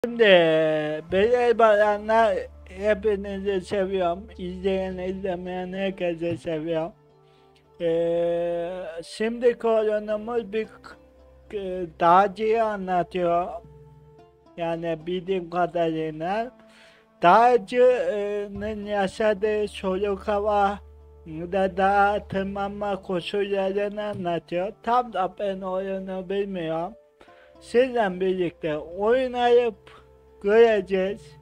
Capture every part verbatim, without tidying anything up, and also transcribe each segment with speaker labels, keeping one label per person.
Speaker 1: Şimdi beyler bayanlar hepinizi seviyorum. İzleyen izlemeyen herkese seviyorum. Ee, şimdi konumuz bir e, dağcıyı anlatıyor. Yani bildiğim kadarıyla. Dağcının yaşadığı soğuk hava da dağa tırmanma koşullarını anlatıyor. Tam da ben oyunu bilmiyorum. Sizle birlikte oynayıp göreceğiz.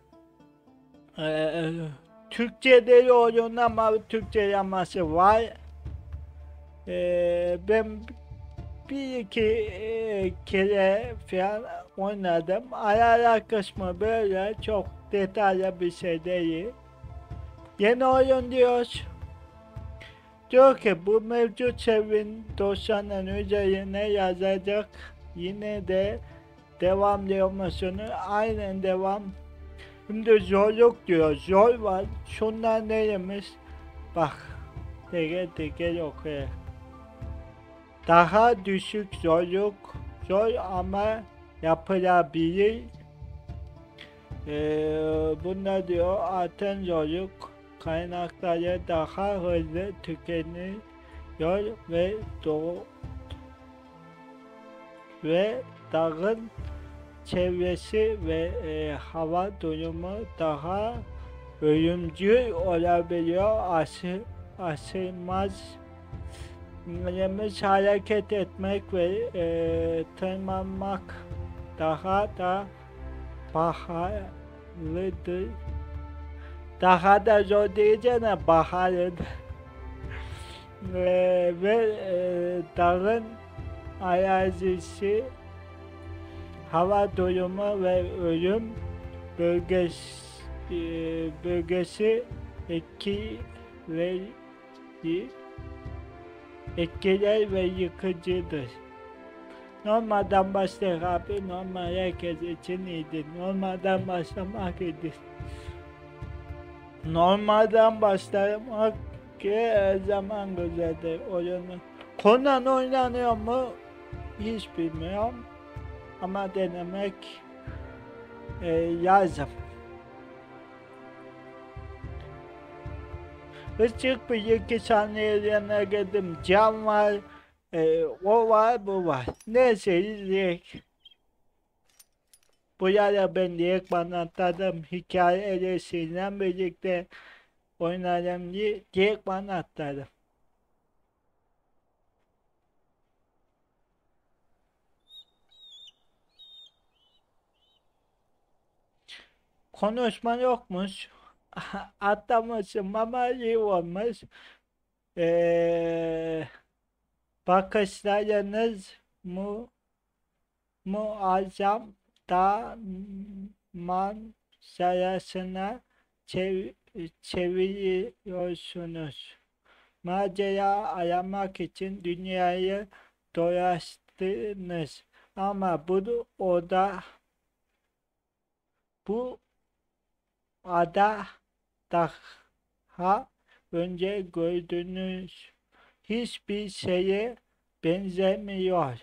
Speaker 1: Ee, Türkçe'de oyun ama Türkçe yaması var. Ee, ben bir iki e, kere falan oynadım. Ara ara kısmı böyle çok detaylı bir şey değil. Yeni oyun diyoruz. Diyor ki bu mevcut sevin dosyanın üzerine yazacak. Yine de devam diyor musunuz? Aynen devam. Şimdi zorluk diyor. Zor var. Şunlar neymiş? Bak. Teker teker okuyor. Daha düşük zorluk. Zor ama yapılabilir. Ee, Bunda diyor artan zorluk kaynakları daha hızlı tükeniyor ve doğu ve dağın çevresi ve e, hava durumu daha ölümcül olabiliyor. Aşı, aşılmaz yalnız hareket etmek ve e, tırmanmak daha da pahalıdır. Daha da zor diyeceğine pahalıdır. E, ve e, dağın arazisi, hava durumu ve ölüm bölgesi, e, bölgesi etkileri, etkiler ve yıkıcıdır. Normalden başlayalım abi. Normal herkes için iyidir. Normalden başlamak iyidir. Normalden başlamak ki her zaman güzeldir oyunu. Conan oynanıyor mu? Hiç bilmiyorum. Ama denemek e, lazım. Küçük bir iki saniyeliğine girdim. Cam var. E, o var bu var. Neyse izleyek. Bu yara ben direkt bana atladım. Hikaye elesiyle birlikte oynarım diye direkt bana atladım. Konuşma yokmuş. Atlamışım ama iyi olmuş. Ee, Bakışlarınız mu muazzam da manzarasına çev çeviriyorsunuz. Macera aramak için dünyayı dolaştınız. Ama bu oda bu ada daha önce gördüğünüz hiçbir şeye benzemiyor.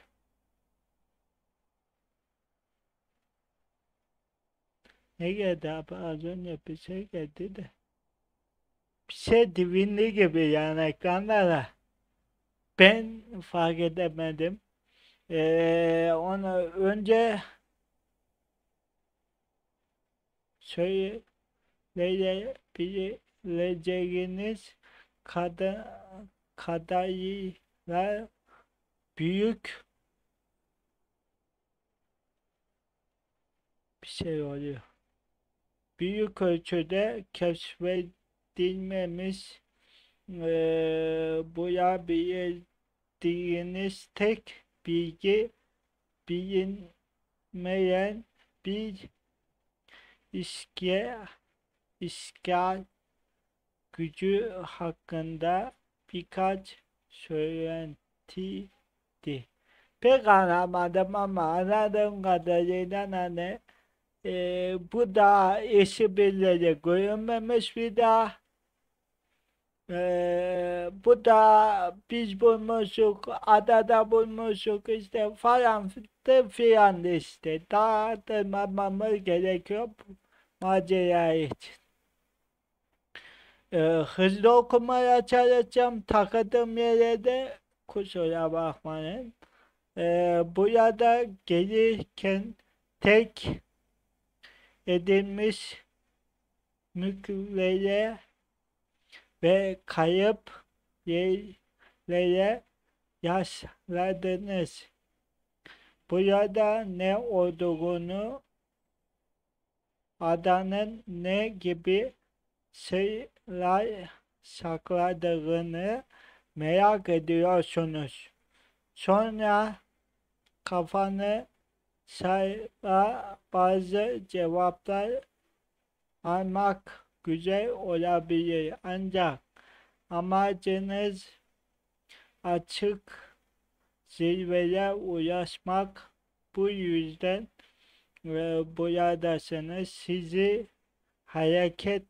Speaker 1: Ne geldi abi az önce bir şey geldi de. Bir şey divinli gibi yani ekranlara. Ben fark edemedim. Ee, onu önce söyleyebileceğiniz kadar kadarıyla büyük bir şey oluyor. Büyük ölçüde keşfedilmemiş eee bulabildiğiniz tek bilgi bilinmeyen bir işgal, işgal gücü hakkında birkaç söylentiydi. Pek anlamadım ama anladığım kadarıyla hani e, bu da eşi birileri görünmemiş bir dağ. E, bu da biz bulmuşuk, adada bulmuşuk işte falan filan yaptı filan işte. Daha tırmanmamız gerekiyor bu macera için. Ee, hızlı okumaya çalışacağım. Takıldığım yere de kusura bakmayın. Ee, burada gelirken tek edilmiş mülklere ve kayıp yerlere yasladınız. Burada ne olduğunu, adanın ne gibi sırlar sakladığını merak ediyorsunuz. Sonra kafanı sayla bazı cevaplar almak güzel olabilir. Ancak amacınız açık zirveye ulaşmak. Bu yüzden e, buradasınız. Sizi hareket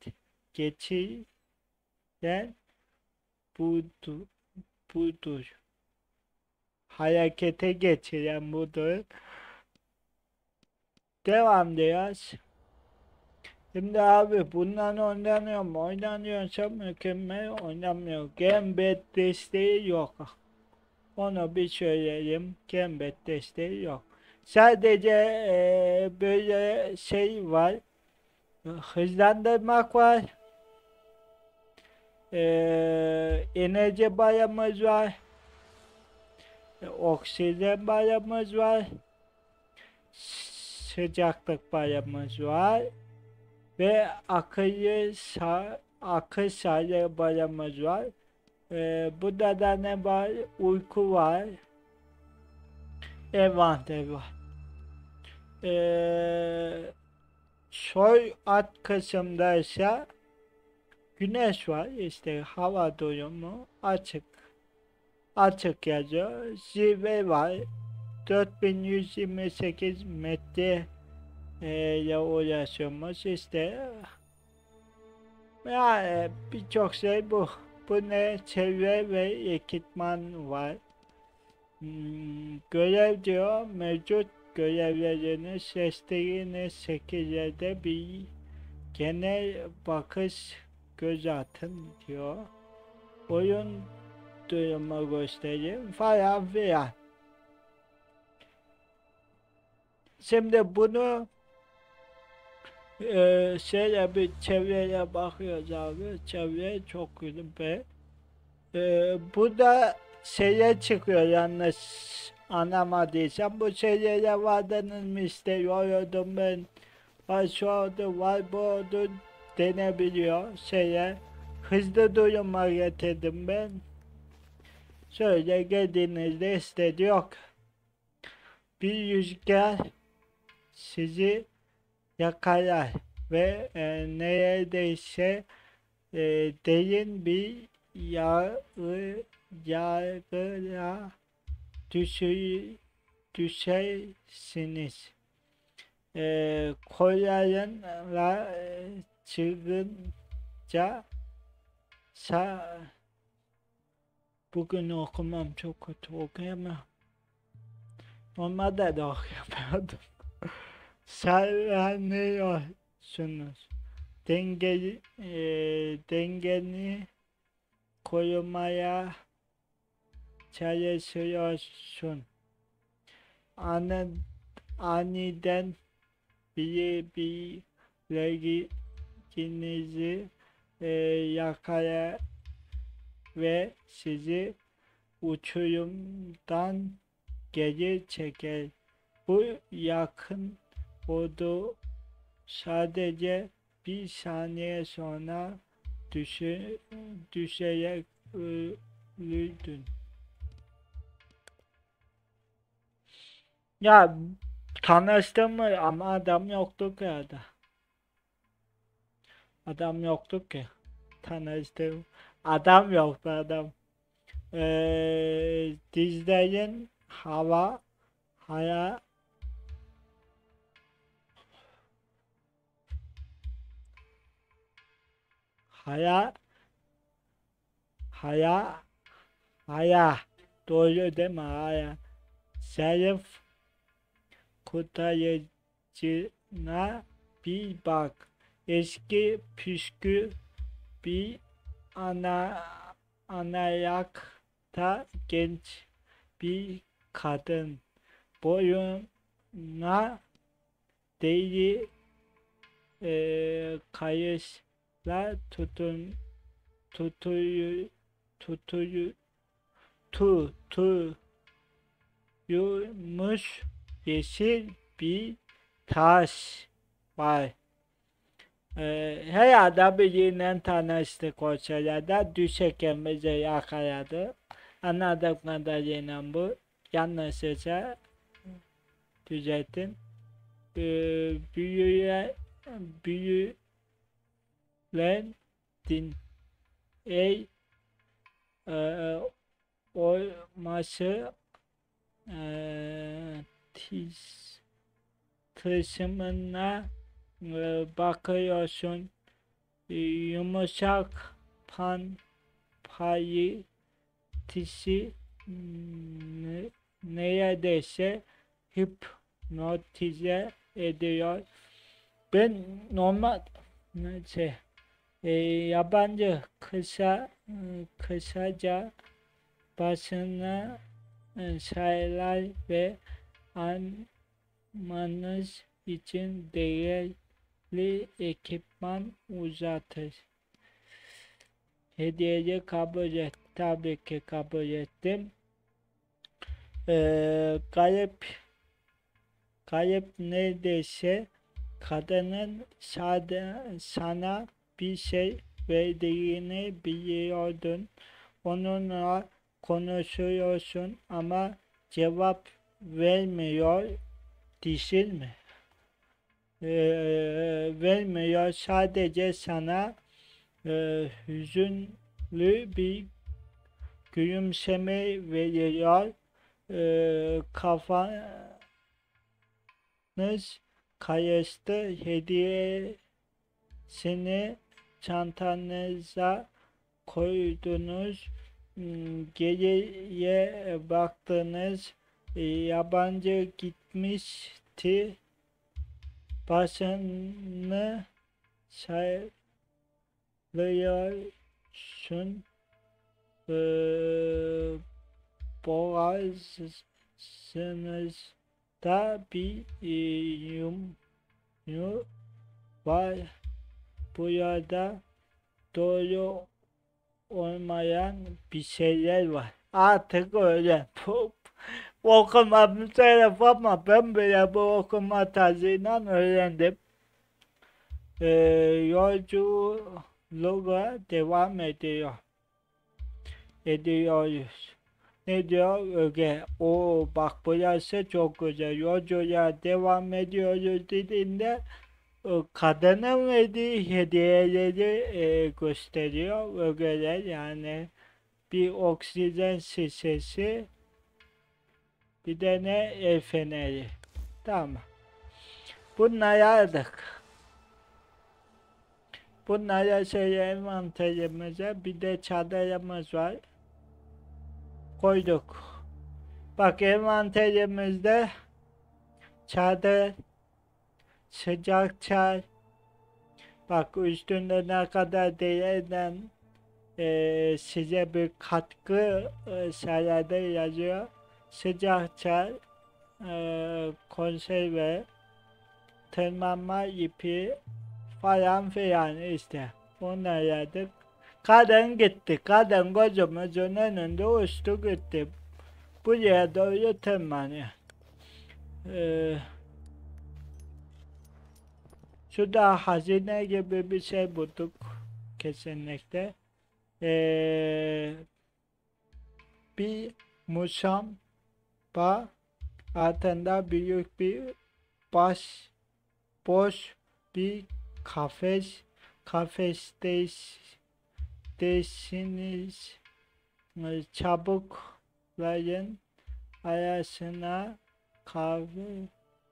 Speaker 1: geçiren budur. budur. Harekete geçiren budur. Devam diyoruz. Şimdi abi bundan oynanıyor mu? Oynanıyorsa mükemmel, oynamıyor. Gambit desteği yok. Onu bir söyleyelim. Gambit desteği yok. Sadece e, böyle şey var. Hızlandırmak var. E, enerji barımız var. E, oksijen barımız var. Sıcaklık barımız var. Ve akıllı sa akıl sağlığı barımız var. Ee, burada da ne var? Uyku var. Envanter var. Ee, soy alt kısımda ise güneş var. İşte hava durumu açık. Açık yazıyor. Zirve var. dört bin yüz yirmi sekiz metre e, ile uğraşıyormuş. İşte yani birçok şey bu. Bu ne? Çevre ve ekipman var. Hmm, görev diyor. Mevcut görevlerini seçtiğiniz şekillerde bir genel bakış göz atın diyor. Oyun durumu göstereyim falan filan. Şimdi bunu Ee, şöyle bir çevreye bakıyoruz abi. Çevre çok güzel. Ee, bu da şeye çıkıyor yanlış anlamadıysam. Bu şeye vardınız mı işte yoruldum ben. Var şu oldu, var bu oldu denebiliyor şeye. Hızlı duruma getirdim ben. Şöyle geldiğinizde istedi yok. Bir rüzgar sizi yakalar ve e, neredeyse e, derin bir yargı, yargıya düşür, düşersiniz. E, kollarınla e, çılgınca sa bugün okumam çok kötü okuyamam. Normalde de okuyamıyordum. Sallanıyorsunuz. Denge, e, dengeni korumaya çalışıyorsun. Ani, aniden birbirinizi e, yakala ve sizi uçurumdan geri çeker. Bu yakın oldu. Sadece bir saniye sonra düşe, düşerek öldün. Ya tanıştım mı ama adam yoktu ki orada. Adam yoktu ki. Tanıştım. Adam yoktu adam. Ee, dizlerin hava haya haya haya haya doğru değil mi haya zayıf kurtarıcına bir bak. Eski püskü bir ana anayakta genç bir kadın boyuna deri e, kayışla tutun tutuyu tutuyu tu tu yumuş yeşil bir taş var. Ee, herhalde biriyle tanıştık o sırada. Düşerken bizi yakaladı. Anladığım kadarıyla bu. Yanlışsa düzeltin. Ee, büyüye, büyülen din ey e, olması e, tiz kısmına e, bakıyorsun, e, yumuşak pan payı tisi ne, neredeyse hipnotize ediyor. Ben normal şey e, yabancı kısa e, kısaca başına e, sayılar ve anmanız için değerli ekipman uzatır. Hediyeyi kabul et. Tabii ki kabul ettim. Ee, garip garip neredeyse kadının sada, sana bir şey verdiğini biliyordun. Onunla konuşuyorsun ama cevap vermiyor. Değil mi? Ee, vermiyor. Sadece sana e, hüzünlü bir gülümseme veriyor. E, kafanız karıştı. Hediyesini çantanıza koydunuz. Geriye baktınız. E, yabancı gitmişti. Başını sallıyorsun. Ee, boğazınızda bir yum, yum var. Burada doğru olmayan bir şeyler var. Artık öyle. Okumam taraf ama ben bile bu okuma tarzıyla öğrendim. Ee, yolculuğa devam ediyor. Ediyoruz. Ne diyor? Öge. O bak burası çok güzel. Yolculuğa devam ediyoruz dediğinde o kadının verdiği hediyeleri e, gösteriyor. Ögeler yani bir oksijen şişesi, bir de ne el feneri. Tamam. Bunları aldık. Bunları şey envanterimize, bir de çadırımız var. Koyduk. Bak envanterimizde çadır, sıcak çay. Bak üstünde ne kadar değerden e, size bir katkı e, sağladığı yazıyor. Sıcak çay, e, konserve, tırmanma ipi falan filan işte. Onları yedik. Kadın gitti. Kadın gözümüzün önünde uçtu gitti. Buraya doğru tırmanıyor. Ee, şurada hazine gibi bir şey bulduk. Kesinlikle. Ee, bir musamba altında büyük bir baş boş bir kafes kafesteyiz desiniz çabukların arasına kahve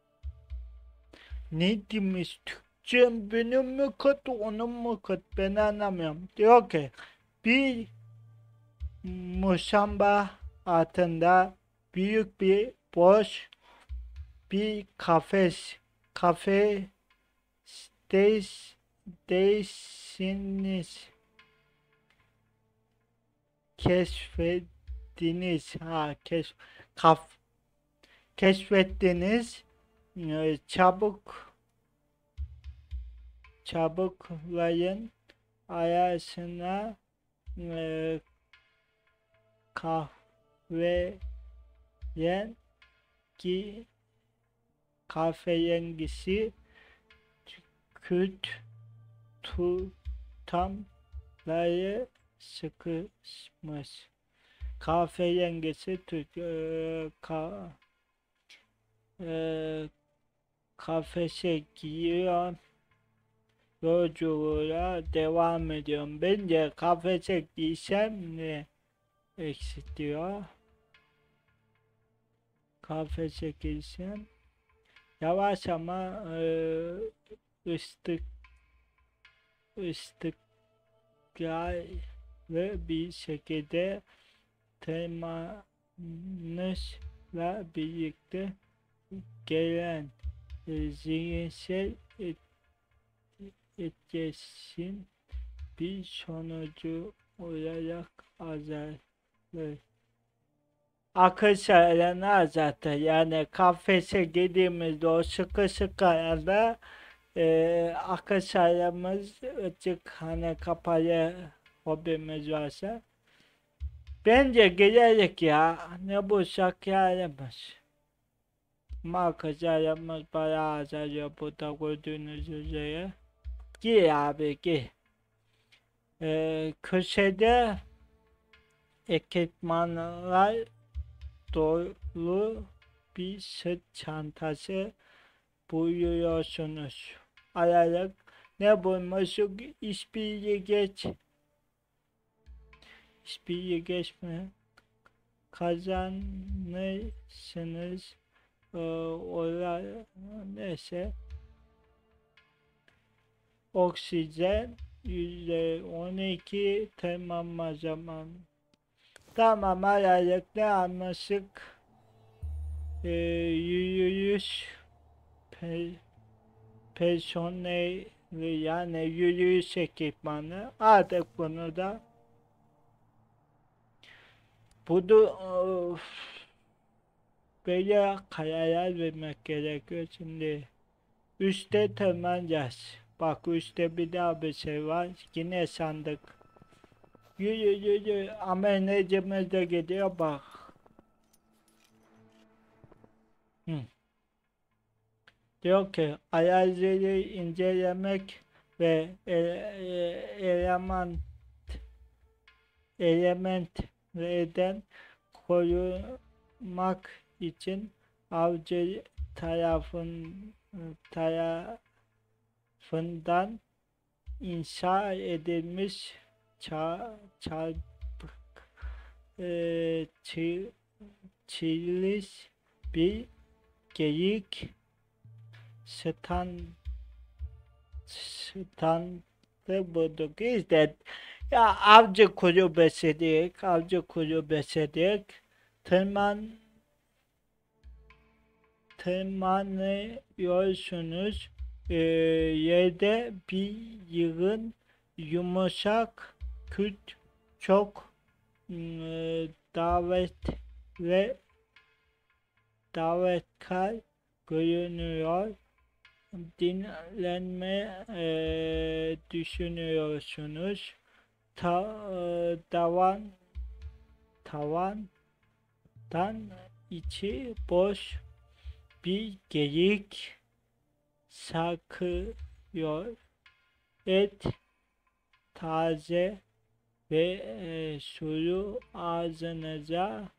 Speaker 1: ne demiş Türkçem benim mi kötü onun mu kötü ben anlamıyorum diyor ki bir musamba altında büyük bir boş bir kafes kafe des, değişiniz keşfettiniz ha keş kaf keşfettiniz e, çabuk çabuklayın ayasına e, kahve yengi kahveyengisi küt tutamları sıkışmış. Kahveyengisi tut e, ka, e, kafese giriyor. Yolculuğa devam ediyorum. Bence kafese giysem ne eksiltiyor? Kafese giysem yavaş ama e, ıstık ıstıklar ve bir şekilde temanızla birlikte gelen e, zihinsel et, etkileşim bir sonucu olarak azalır. Akıl sağlığını azaltır. Yani kafese girdiğimizde o sıkı sıkı arada e, akıl sağlığımız açık hani kapalı hobimiz varsa bence giderek ya ne bulsak yarımız. Marka sağlığımız bayağı azalıyor burada gördüğünüz üzere. Gir abi gir. E, köşede ekipmanlar dolu bir sırt çantası buluyorsunuz. Aralık ne bulmuşuk? İşbirliği geç. İşbirliği geçme. Kazanırsınız. Ee, ola, neyse. Oksijen yüzde on iki tamam zaman. Tamam aralık ne anlaşık? Ee, yürüyüş pe personeli yani yürüyüş ekipmanı artık bunu da bunu of, böyle kararlar vermek gerekiyor şimdi. Üste tırmanacağız. Bak üstte bir daha bir şey var. Yine sandık. Yürü yürü ama enerjimiz de gidiyor bak. Hı. Diyor ki araziyi incelemek ve e, e, element elementlerden korumak için avcı tarafın tarafından inşa edilmiş ça, çarpık e, çi, çiliş bir geyik stand standı bulduk. İşte ya avcı kulübesi diye, avcı kulübesi diye tırman tırmanıyorsunuz. Ee, yerde bir yığın yumuşak küt çok e, davet ve davetkar görünüyor. Dinlenme e, düşünüyorsunuz. Ta, e, tavan tavandan içi boş bir geyik sarkıyor. Et taze ve e, suyu ağzınıza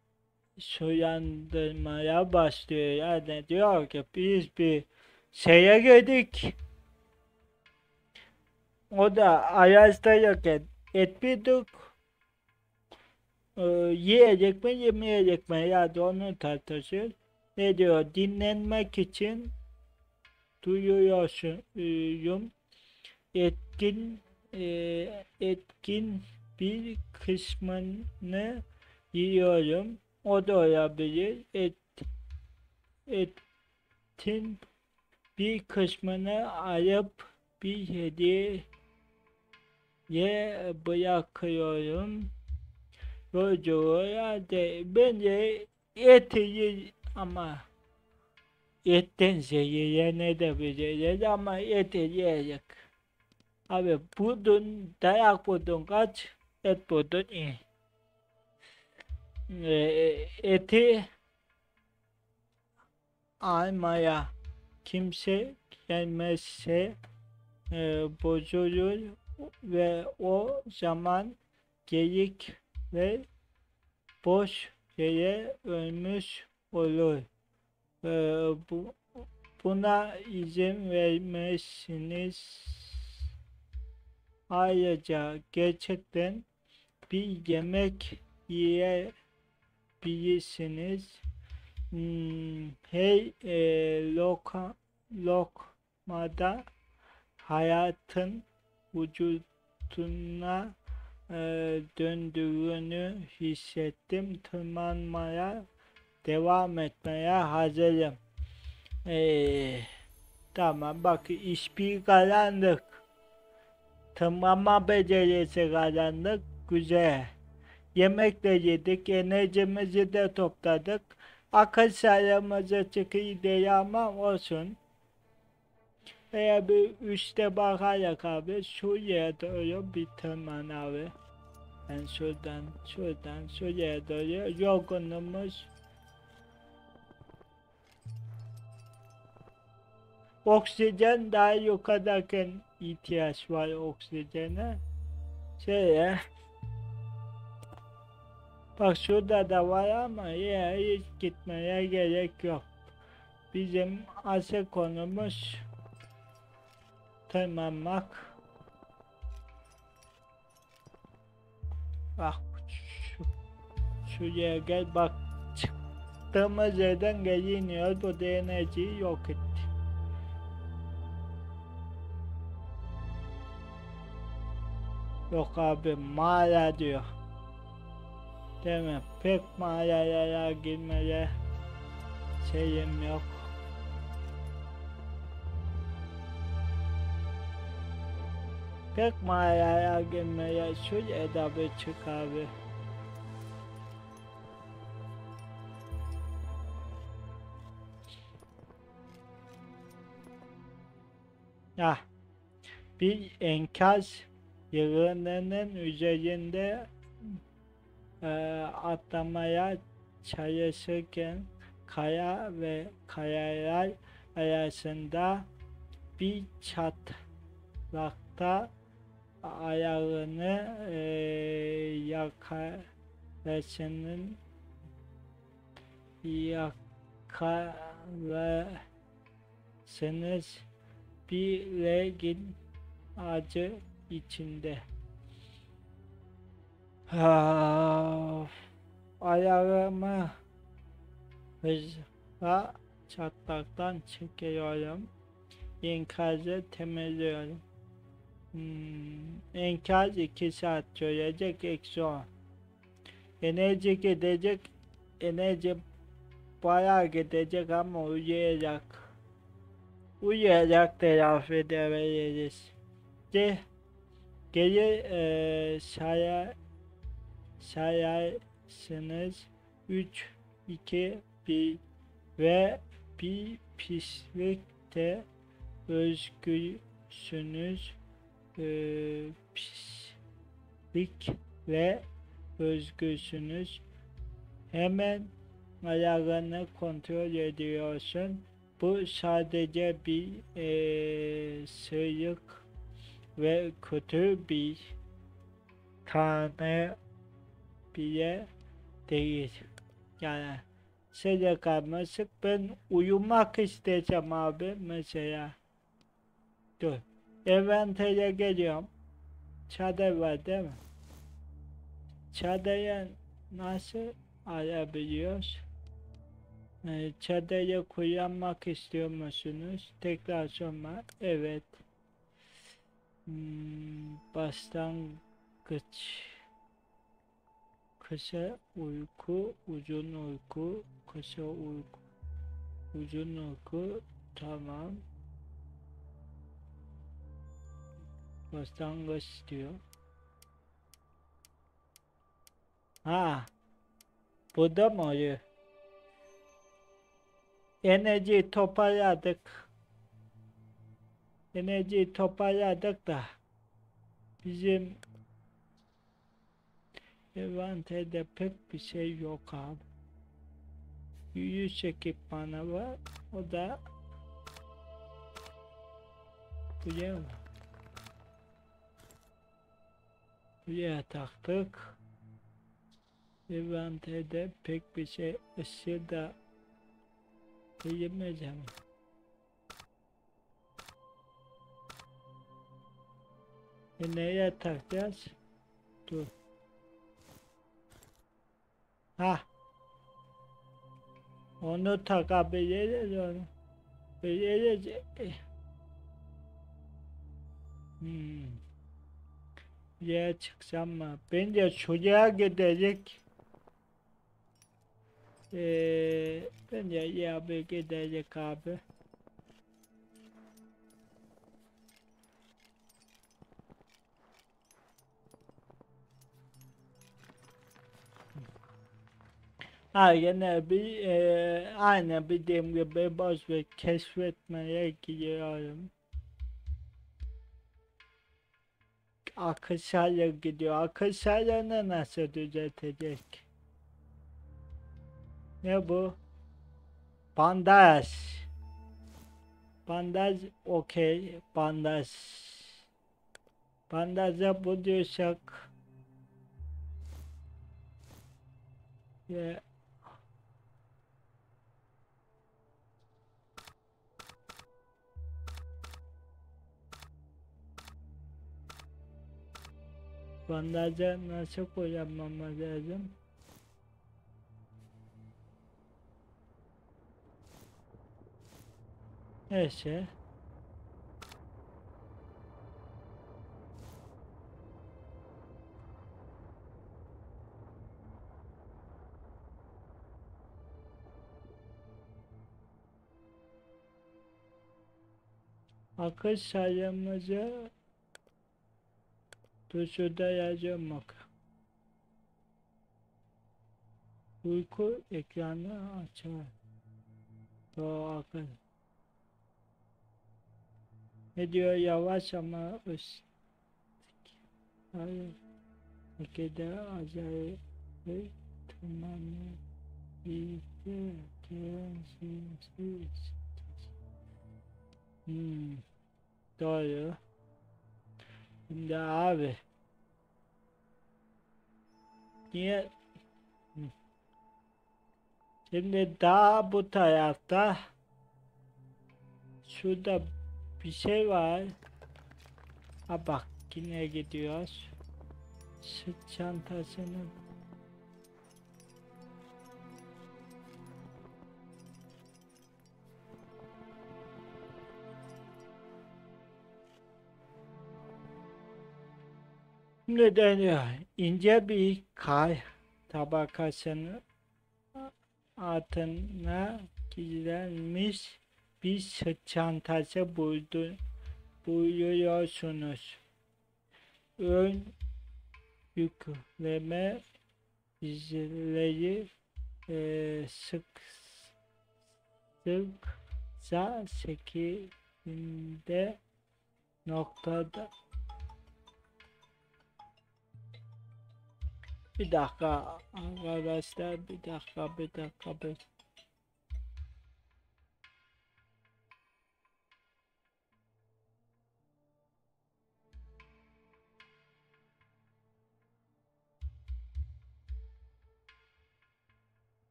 Speaker 1: sulandırmaya başlıyor. Yani diyor ki biz bir şeye girdik. O da araştırırken etmedik. Ee, yiyecek mi yemeyecek mi ya da onu tartışır. Ne diyor? Dinlenmek için duyuyorsun. Etkin e, etkin bir kısmını yiyorum. O da olabilir. Et, et etin bir kısmını alıp bir hediyeye bırakıyorum. Çocuğa de bence eti ye- ama etten zehirle ne de biliriz ama eti yiyecek. Abi budun, dayak budun kaç, et budun iyi. Ee, eti almaya kimse gelmezse e, bozulur ve o zaman geyik ve boş yere ölmüş olur. Ee, bu, buna izin vermezsiniz. Ayrıca gerçekten bir yemek yiyebilirsiniz. Hmm, hey e, loka, lokmada hayatın vücuduna e, döndüğünü hissettim. Tırmanmaya devam etmeye hazırım. Ee, tamam bak iş bir kazandık. Tırmanma becerisi kazandık. Güzel. Yemek de yedik. Enerjimizi de topladık. Akıl sağlığımızı çıkıyor değil ama olsun. Eğer bir üstte bakarak abi şuraya doğru bir tırman abi. Ben şuradan şuradan şuraya doğru yorgunluğumuz. Oksijen daha yukarıdayken ihtiyaç var oksijene. Şeye. Bak şurada da var ama ya hiç gitmeye gerek yok. Bizim asıl konumuz tırmanmak. Bak şu, şuraya gel bak çıktığımız yerden geliniyor bu da enerjiyi yok etti. Yok abi mağara diyor. Değil mi? Pek mağaralara girmeye şeyim yok. Pek mağaraya girmeye şuraya da bir çık abi. Ya bir enkaz yığınının üzerinde e, atlamaya çalışırken kaya ve kayalar arasında bir çatlakta ayağını e, yakalasının yakalasınız bir regin acı içinde. Ah, ayağımı hızla çatlaktan çekiyorum. Enkazı temizliyorum. Hmm, enkaz iki saat sürecek eksi on. Enerji gidecek. Enerji bayağı gidecek ama uyuyacak. Uyuyarak telafi edebiliriz. De geri e, saya, sayarsınız. üç, iki, bir ve bir pislikte özgürsünüz. E, pislik ve özgürsünüz. Hemen ayarını kontrol ediyorsun. Bu sadece bir e, sıyık ve kötü bir tane bile değil. Yani sıyık almışık ben uyumak isteyeceğim abi mesela. Dur. Envantere geliyorum. Çadır var değil mi? Çadırı nasıl alabiliyoruz? Ee, çadırı kullanmak istiyor musunuz? Tekrar sorma. Evet. Hmm, başlangıç. Kısa uyku, uzun uyku, kısa uyku, Uzun oku. Tamam. Başlangıç diyor. Ha, bu da mı oluyor? Enerjiyi toparladık. Enerjiyi toparladık da bizim envanterde pek bir şey yok abi. Yürüyüş ekipmanı var. O da buraya mı? Buraya taktık. Envanterde pek bir şey ışığı da bilemeyeceğim. E nereye takacağız? Dur. Ha, onu takabiliriz onu. Biliriz. E, Hmm. Buraya çıksam mı? Bence şuraya gidecek. Ee, bence ya bir gidecek abi. Ha yine bir e, aynı bildiğim gibi boş bir keşfetmeye gidiyorum. Akışarya gidiyor. Akışarya'nı nasıl düzeltecek? Ne bu? Bandaj. Bandaj okey. Bandaj. Bandaja buluyorsak ya, bandaja nasıl kullanmamız lazım? Neyse. Akış sayımızı tuşuda yazıyorum bak. Uyku ekranı açar. O akış. Ne diyor yavaş ama üst. Hayır. Ülkede acayip bir tırmanma. İşte kendisiz. Hmm, doğru. Şimdi abi. Niye? Hmm. Şimdi daha bu tarafta şurada bir şey var. Ha bak yine gidiyoruz. Sırt çantasını şimdi deniyor. İnce bir kar tabakasının altına gizlenmiş bir sırt çantası buldu, buluyorsunuz. Ön yükleme izleri e, sık sıkça şekilde noktada. Bir dakika arkadaşlar, bir dakika, bir dakika, bir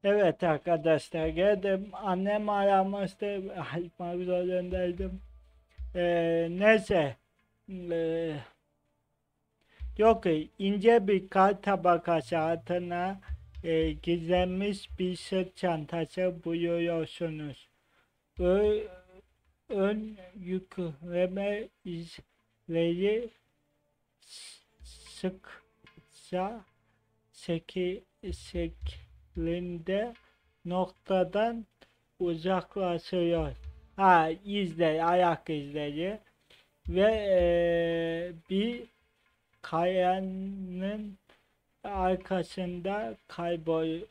Speaker 1: Evet arkadaşlar geldim. Annem aramıştı. Açmak zorundaydım. Ee, neyse. Ee, Yok ki ince bir kar tabakası altına e, gizlenmiş bir sırt çantası buluyorsunuz. Ö, ön yükleme izleri s- sıkça seki, şeklinde noktadan uzaklaşıyor. Ha izler, ayak izleri ve e, bir kayanın arkasında kayboluyor.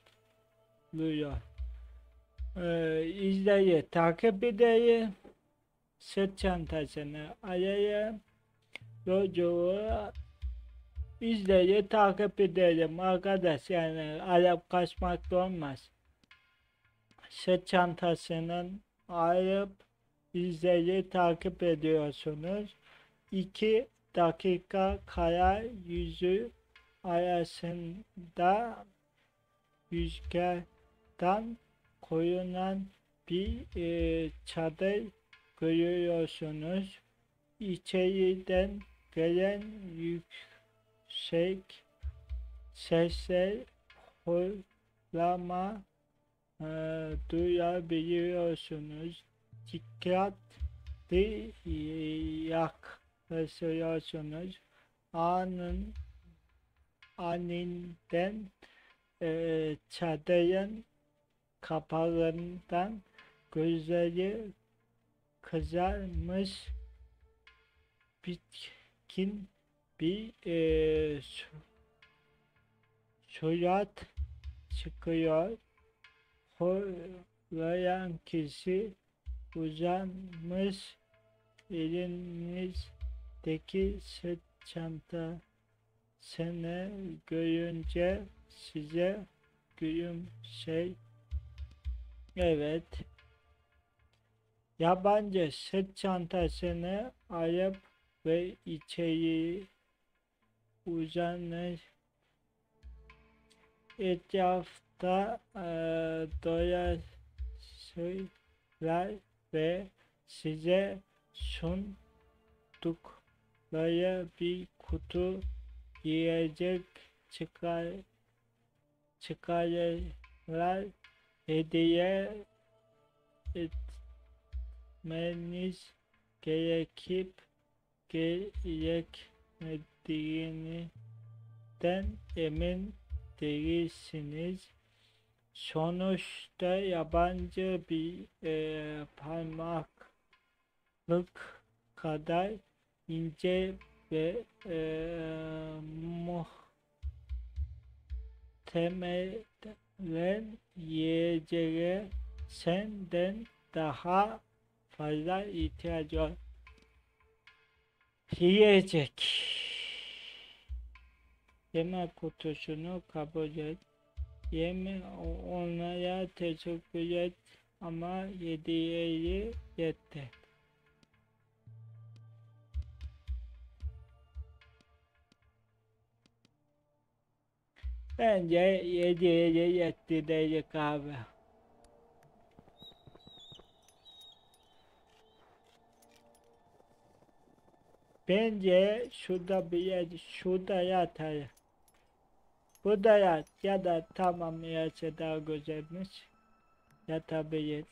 Speaker 1: Ee, izleyi takip edeyim. Sırt çantasını alayım. Yolculuğu izleyi takip edelim arkadaş, yani alıp kaçmak da olmaz. Sırt çantasının alıp izleyi takip ediyorsunuz. iki dakika kaya yüzü arasında rüzgardan koyulan bir e, çadır görüyorsunuz. İçeriden gelen yüksek sesler, horlama e, duyabiliyorsunuz. Dikkatli e, yaklaşıyorsunuz. Anın aniden e, çadırın kapağından gözleri kızarmış bitkin bir e, su- surat çıkıyor. Horlayan kişi uzanmış, elinizdeki sırt çantasını görünce size gülümser. Evet. Yabancı sırt çantasını alıp ve içeri uzanır. Etrafta e, dolaşırlar ve size sundukları bir kutu yiyecek çıkar, çıkarırlar. Hediye etmeniz gerekip gerekmediğinden emin değilsiniz. Sonuçta yabancı bir e, parmaklık kadar ince ve e, muhtemelen yiyeceğe senden daha fazla ihtiyacı var. Yiyecek. Yemek kutusunu kabul et. Yeme onlara teşekkür et ama yediği yetti. Bence yediği yetti dedik abi. Bence şurada bir yer, şurada yatar. Burada yat ya da tamam yerse daha güzelmiş. Yatabilir.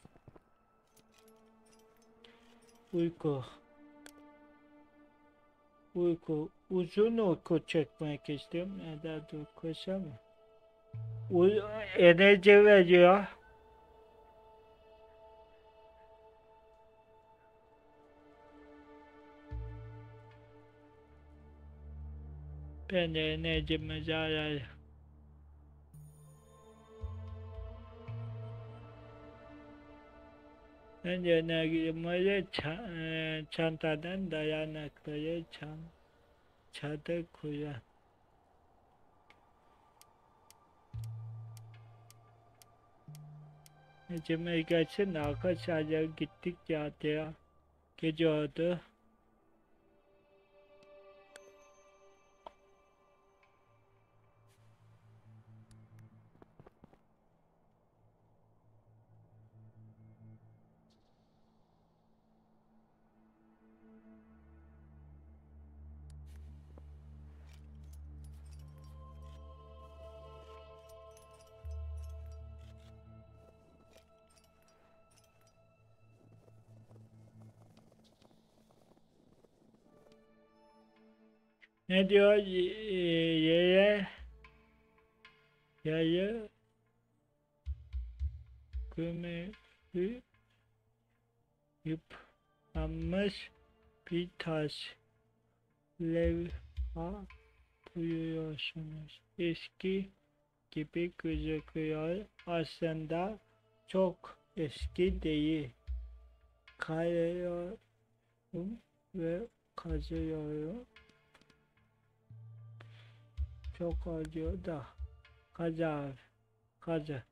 Speaker 1: Uyku. Uyku. Uzun uyku çekmek istiyorum ya da dur kısa mı? Uy enerji veriyor. Ben de enerjimizi ararım. Ben de enerjimizi ça e, çantadan dayanıklı çan çadır kurar. Enerjimiz gelsin, arkadaşlar gittikçe artıyor. Gece oldu. Ne diyor? Y- Yere yayı gömülü yıpranmış bir taş levha buyuruyorsunuz. Eski gibi gözüküyor. Aslında çok eski değil. Kayıyorum ve kazıyorum. Çok acıyor da. Kazar. Kazı.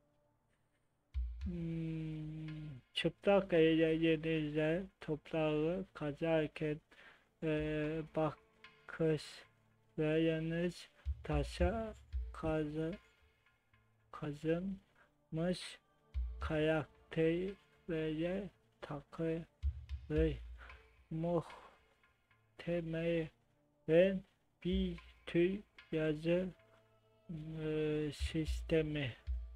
Speaker 1: Hmm, çıplak eğlencenizde toprağı kazarken e, bakışlarınız taşa kazı, kazınmış karakterlere takılır. Muhtemelen bir tür yazı e, sistemi.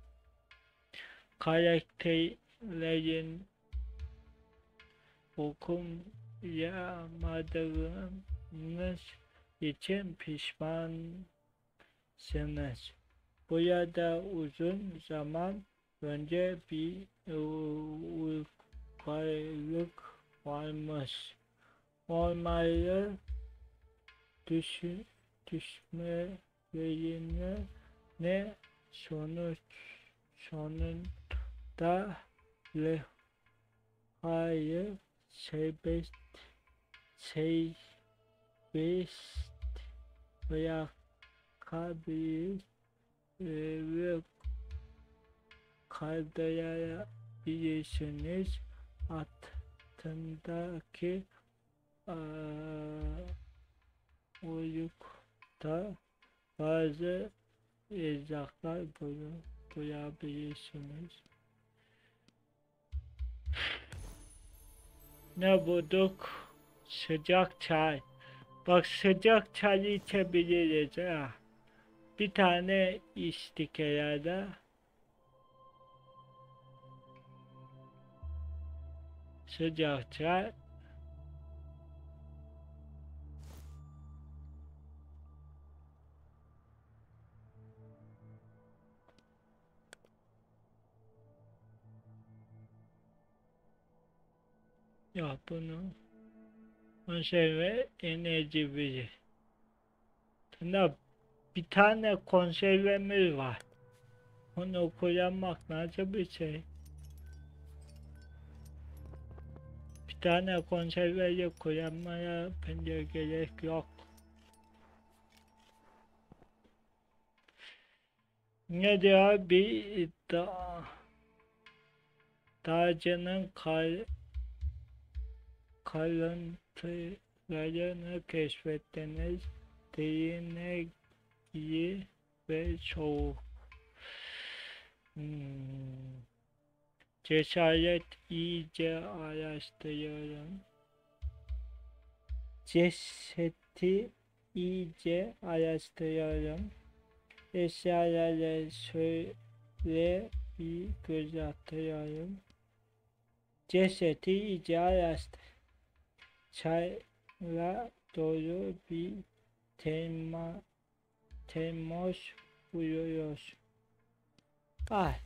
Speaker 1: Karakterlerin okuyamadığınız için pişmansınız. Bu ya da uzun zaman önce bir uygarlık varmış. Onları düşün, düşmelerine ne sonuç sonunda lehayı serbest serbest bırakabilir e, ve kaldırabilirsiniz. Altındaki uyukta bazı erzaklar bulabilirsiniz. Ne bulduk? Sıcak çay. Bak sıcak çay içebiliriz ha. Bir tane içtik herhalde. Sıcak çay. Ya bunu konserve enerji verir. Bunda bir tane konservemiz var. Onu kullanmak nasıl bir şey? Bir tane konserveyi kullanmaya bence gerek yok. Ne diyor? Bir da dağcının kal kalıntılarını keşfettiniz. Değnek iyi ve soğuk. Hmm. Cesaret iyice araştırıyorum. Cesedi iyice araştırıyorum. Eşyaları şöyle bir göz atıyorum. Cesedi iyice araştır. Çayla dolu bir tema, termos buyuruyor. Ay.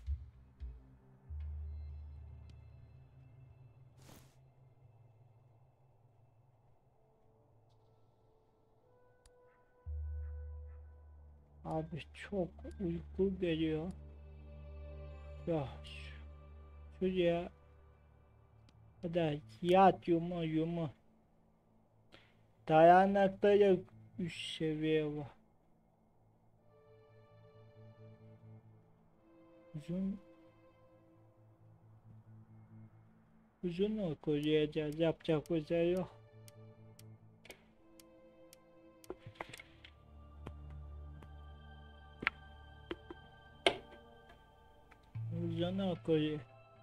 Speaker 1: Abi çok uyku geliyor. Ya şuraya da yat yumu yumu. Dayanıkları üst seviye var. Uzun uzun okuyacağız. Yapacak bir şey yok. Uzun okuyor.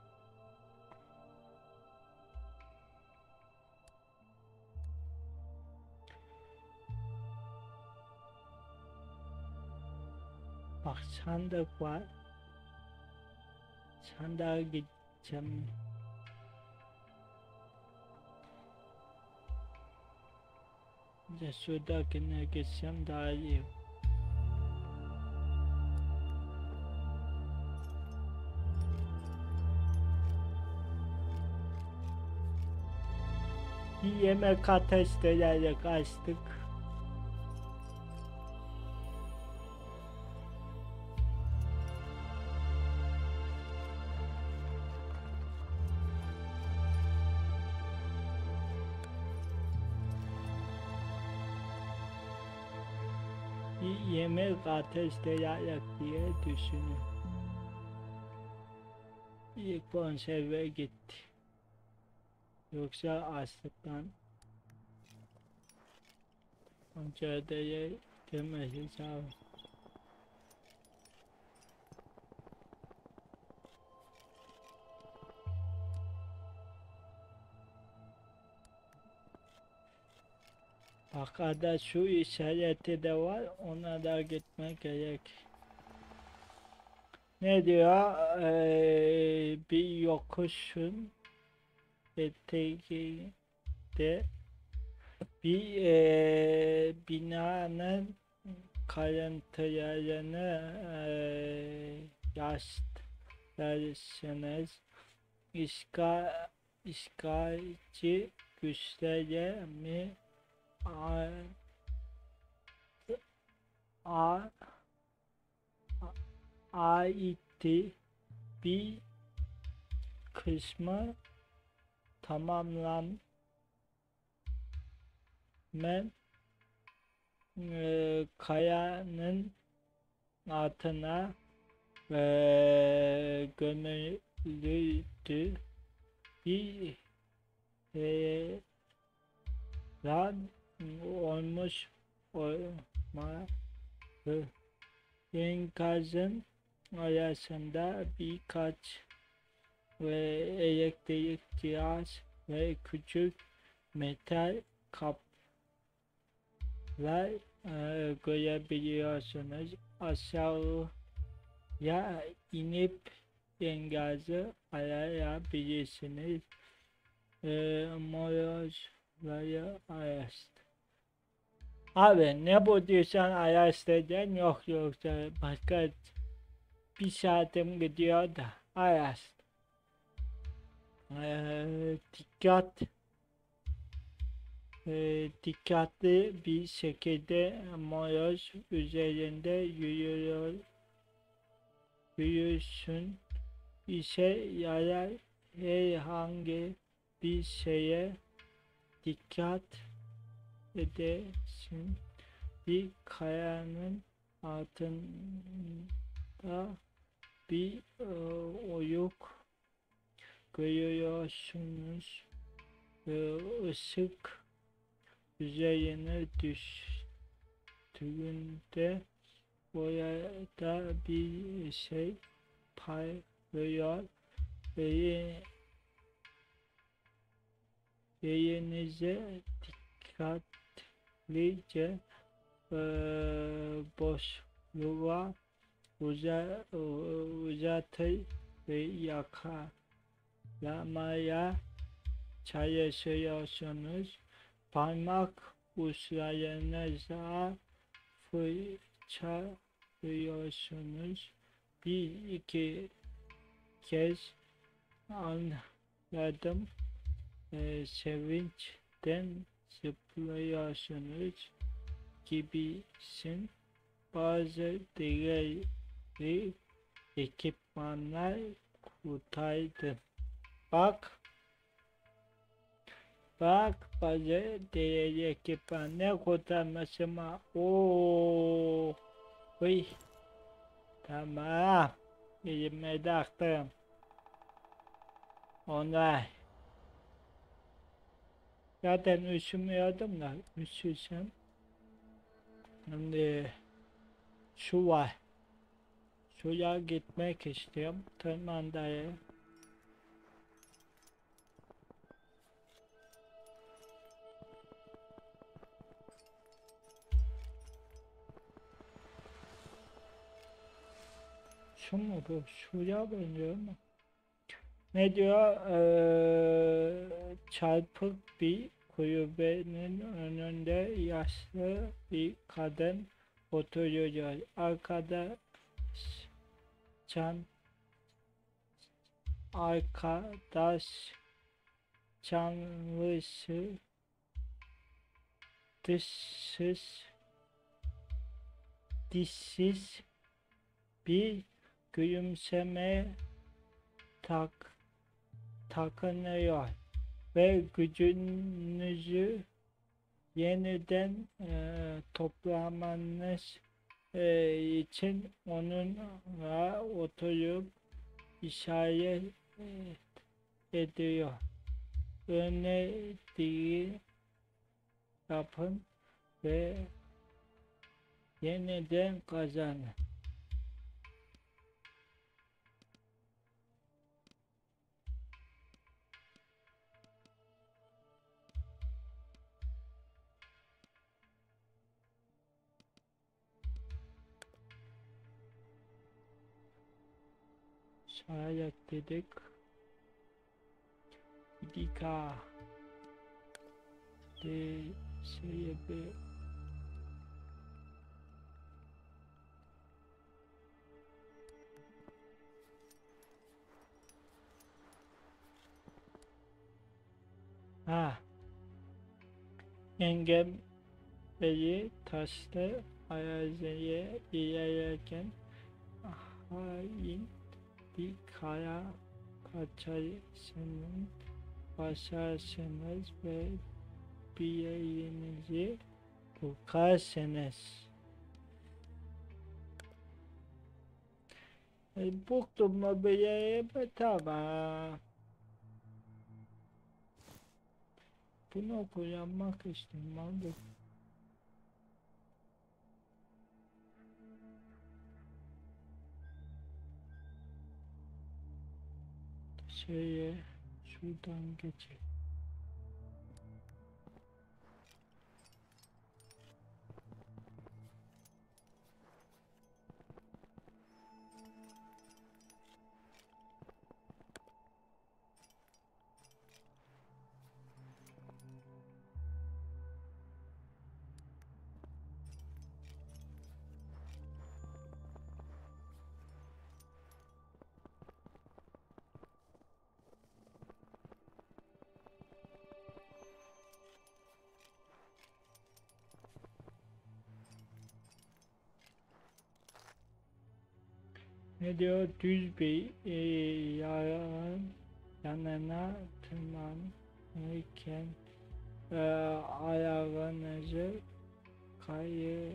Speaker 1: Bak sandık var. Sandığa gideceğim. Bence şuradakine geçsem daha iyi. Bir yemek ateşleyerek açtık. Bir yemek ateşleyerek diye düşünüyorum. İlk konserve gitti. Yoksa açlıktan konserveye demeyeceğim. Bakada şu işareti de var, ona da gitmek gerek. Ne diyor? Ee, bir yokuşun eteğinde bir ee, binanın kalıntılarını ee, rastlarsınız. İşgal, işgalci güçlere mi a, a, aitti bir kısmı tamamlanmen e, kayanın altına e, gömülüydü. Bir e, lan olmuş olmalı. Enkazın arasında birkaç ve elektrik cihaz ve küçük metal kaplar e, görebiliyorsunuz. Aşağıya inip enkazı arayabilirsiniz. E, Morozları araştır. Abi ne bulduysan araştıracaksın, yok yoksa başka bir saatim gidiyor da araştır. Ee, dikkat e, dikkatli bir şekilde moloz üzerinde yürüyor yürüsün, işe yarar herhangi bir şeye dikkat edesin. Bir kayanın altında bir e, oyuk görüyorsunuz. E, ışık üzerine düştüğünde orada bir şey parlıyor ve yerinize dikkatlice e, boşluğa uza, uzatır ve yakalamaya çalışıyorsunuz. Parmak uçlarınıza fırçalıyorsunuz. Bir iki kez anladım. Ee, sevinçten zıplıyorsunuz gibisin. Bazı diğer ekipmanlar kurtardı. Bak, bak bazı diğer ekipmanlar kurtarması mı? Ooo, uy, tamam. Elime taktım. Onlar. Zaten üşümüyordum da, üşüsem. Şimdi şu var. Şuraya gitmek istiyorum. Tırmandaya. Şu mu bu? Şuraya benziyor mu? Ne diyor? Ee, çarpık bir kulübenin önünde yaşlı bir kadın oturuyor. Arkadaş çan arkadaş canlısı dişsiz dişsiz bir gülümseme tak takınıyor ve gücünüzü yeniden e, toplamanız e, için onunla oturup işaret e, ediyor. Öneriyi yapın ve yeniden kazanın. Şayet dedik. Dika de sebebi ha engelleri taşlı araziye ilerlerken hain bir kaya parçasının basarsınız ve bir yerinizi bukarsınız. E, buktum mu bir yere? Tamam. Bunu kullanmak istedim. Şeye şuradan geçelim. Ne diyor? Düz bir e, yarağın yanına tırmanırken e, ayağınızı kayıyor,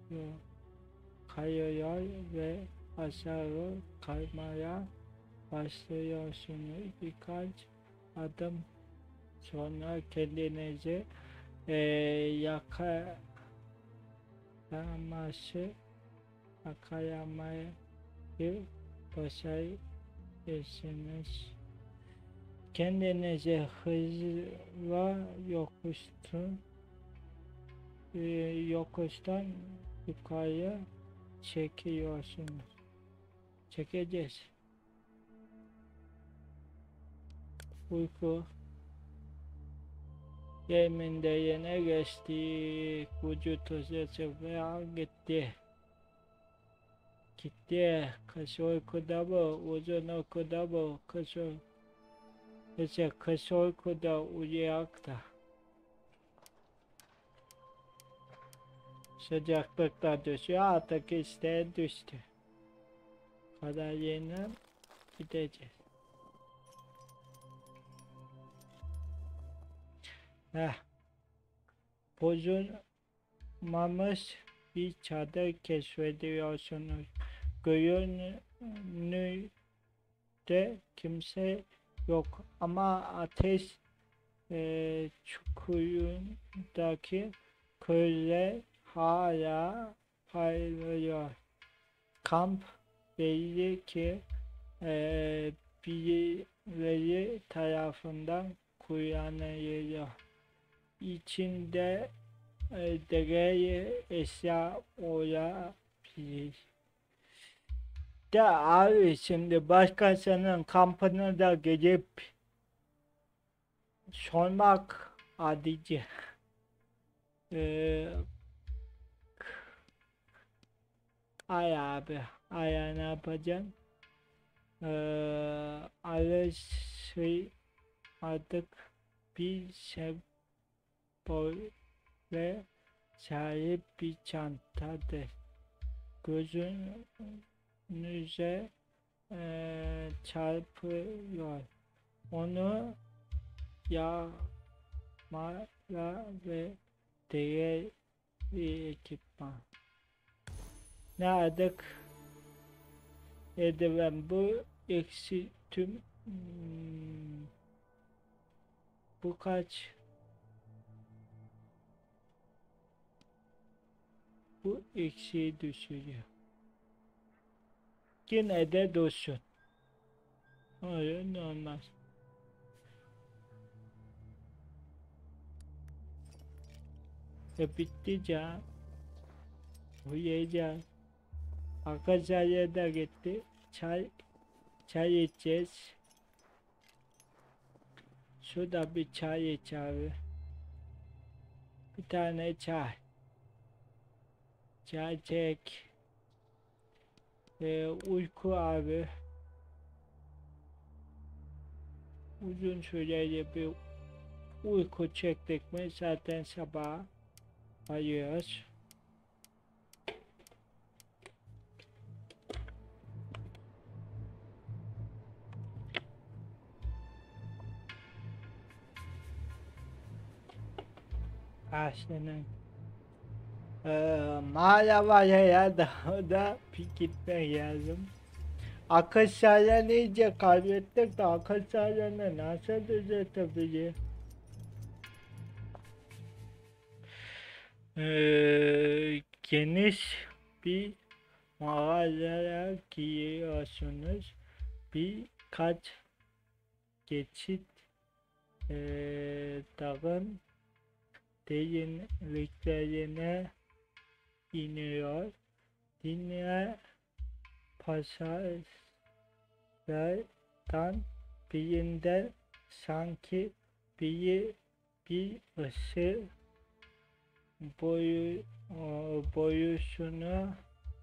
Speaker 1: kayıyor ve aşağı kaymaya başlıyorsunuz. Birkaç adım sonra kendinizi e, yakalaması yakalamaya başarırsınız. Kendinizi hızla yokuştan e, yokuştan yukarı çekiyorsunuz. Çekeceğiz. Uyku yeminde yine geçtik. Vücut ısısı falan gitti. Gitti. Kış uykuda bu, uzun uykuda bu. Kış uykuda, kış uykuda uyuyakta. Sıcaklıkta düşüyor, artık isteğe düştü. Kadar yine gideceğiz. Heh. Bozulmamış bir çadır keşfediyorsunuz. Görünürde kimse yok ama ateş e, çukurundaki közler hala parlıyor. Kamp belli ki e, birileri tarafından kullanılıyor. İçinde e, değerli eşya olabilir. De abi şimdi başkasının kampını da gidip sormak adici. Ee, ay abi. Aya ne yapacaksın? Ee, Ara şey artık bir sembole sahip bir çantadır. Gözünüze e, çarpıyor. Onu yağmala ve diğer bir ekipman. Ne adık edilen bu eksi tüm hmm, bu kaç bu eksiği düşürüyor. Yine de dursun. Öyle normal. E bitti can. Uyuyacağız. Arkadaşlar da gitti. Çay çay içeceğiz. Şurada bir çay iç abi. Bir tane çay. Çay çek. Ee, uyku abi. Uzun süreli bir uyku çektik mi zaten sabah ayıyoruz. Aslında ee, mağara var ya da da bir gitmek lazım. Arkadaşlarla iyice kaybettik de arkadaşlarla nasıl düzeltebiliriz? Ee, Geniş bir mağaraya giriyorsunuz. Birkaç geçit ee, dağın derinliklerine iniyor. Dinleyen pasajlardan birinde sanki biri bir ışık boyu boyusunu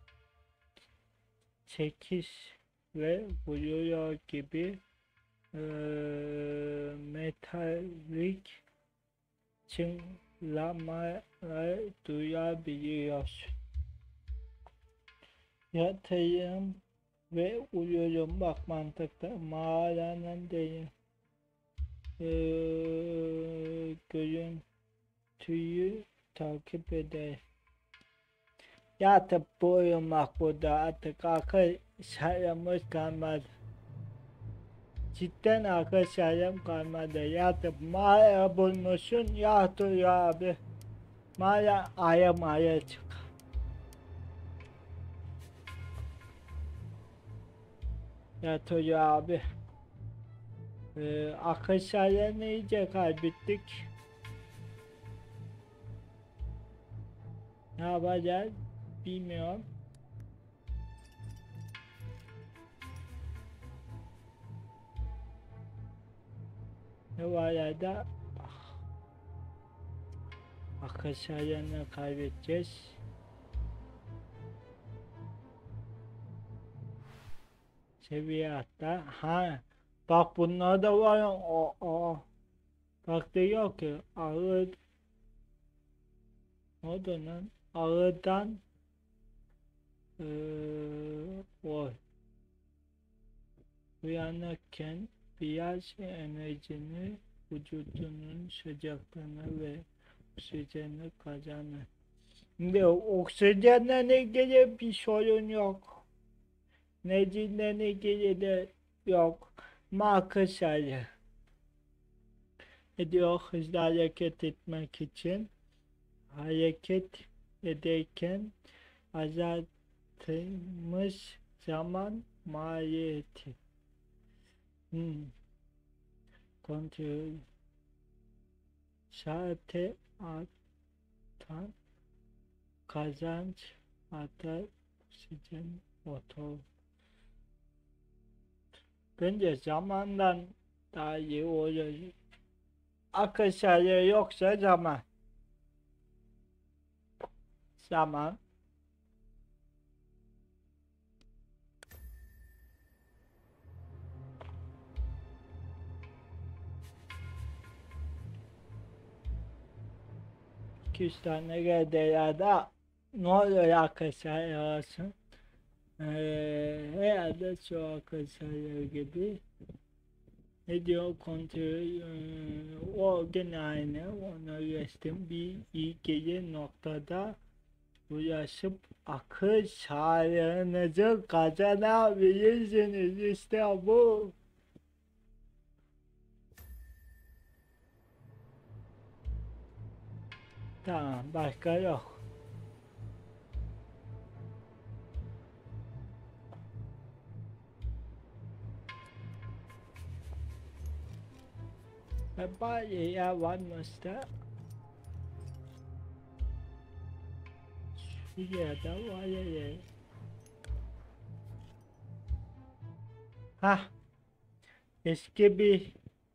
Speaker 1: çekiş ve vuruyor gibi e, metalik çınlamalar duyabiliyorsun. Yatayım ve uyuyorum, bak mantıklı. Mağaranın değil. Ee, görüntüyü takip eder. Yatıp uyumak burada artık arkadaşlarımız kalmadı. Cidden arkadaşlarım kalmadı. Yatıp mağara bulmuşsun, yatıyor abi. Mağara aya mağara çık. Yatıyor abi. Ee, arkadaşlarını iyice kaybettik. Ne yapacağız bilmiyorum. Ne var ya da arkadaşlarını kaybedeceğiz. Seviye hatta. Ha. Bak bunlar da var ya. O, o. Bak diyor ki ağır. O da lan. Ağırdan ee, o. Uyanırken biraz enerjini vücudunun sıcaklığını ve oksijeni kazanır. Şimdi oksijenle ilgili bir sorun yok. Necinle ilgili de yok. Marka sayı ediyor hızlı hareket etmek için. Hareket ederken azaltılmış zaman maliyeti. Hmm. Kontrol saate artan kazanç artar oksijen motor. Bence zamandan daha iyi olur. akış ayarı yoksa zaman. Zaman. iki yüz tane geldi ya, ne oluyor akış ayarı olsun? Ee, herhalde şu akış ayarı gibi. Ne diyor kontrol, e, o gene aynı, ona geçtim. Bir ilgili noktada ulaşıp akış ayarınızı kazanabilirsiniz, işte bu. Tamam, başka yok. Ve bari ya varmış da şuraya da var ya. Hah, eski bir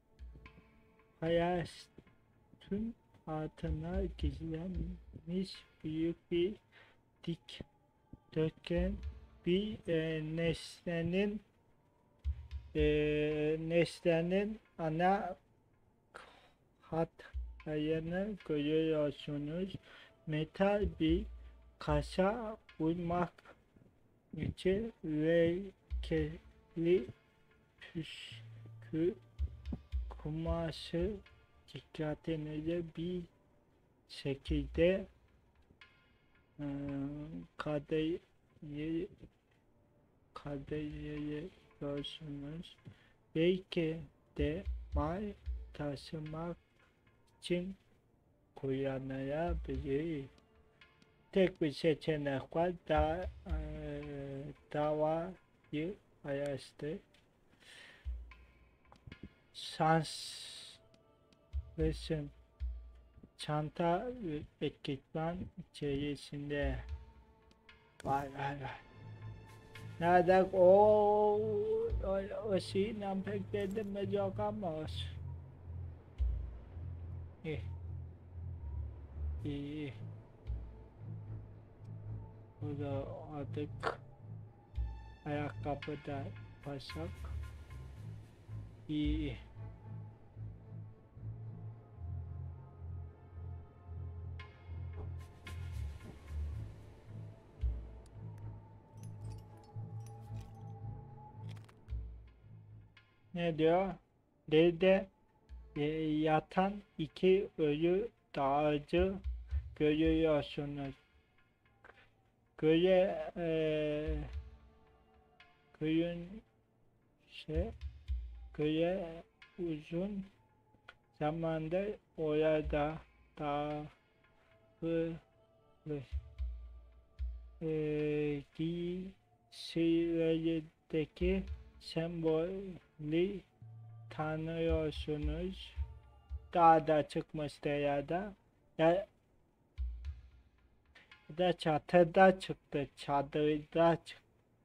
Speaker 1: hayatın altına gizlenmiş büyük bir dikdörtgen bir e, nesnenin e, nesnenin ana hatlarını görüyorsunuz. Metal bir kasa uymak için renkli püskü kumaşı dikkatinizi bir şekilde e, kadeyi kadeyi görsünüz. Belki de mal taşımak için kullanılabilir. Tek bir seçenek var, da, e, davayı araştır. Şanslısın. Çanta ve ekipman içerisinde. Vay vay vay. Nerede o o, o şeyle pek dedim yok ama olsun. İyi. İyi. Bu da artık ayakkabıda basak. İyi. Ne diyor? Dede e, yatan iki ölü dağcı görüyorsunuz. Göğe e, köyün şey göğe uzun zamanda orada dağı e, giysilerdeki sembolü tanıyorsunuz. Dağda çıkmıştı ya da ya da çatıda çıktı, çadırda çıktı.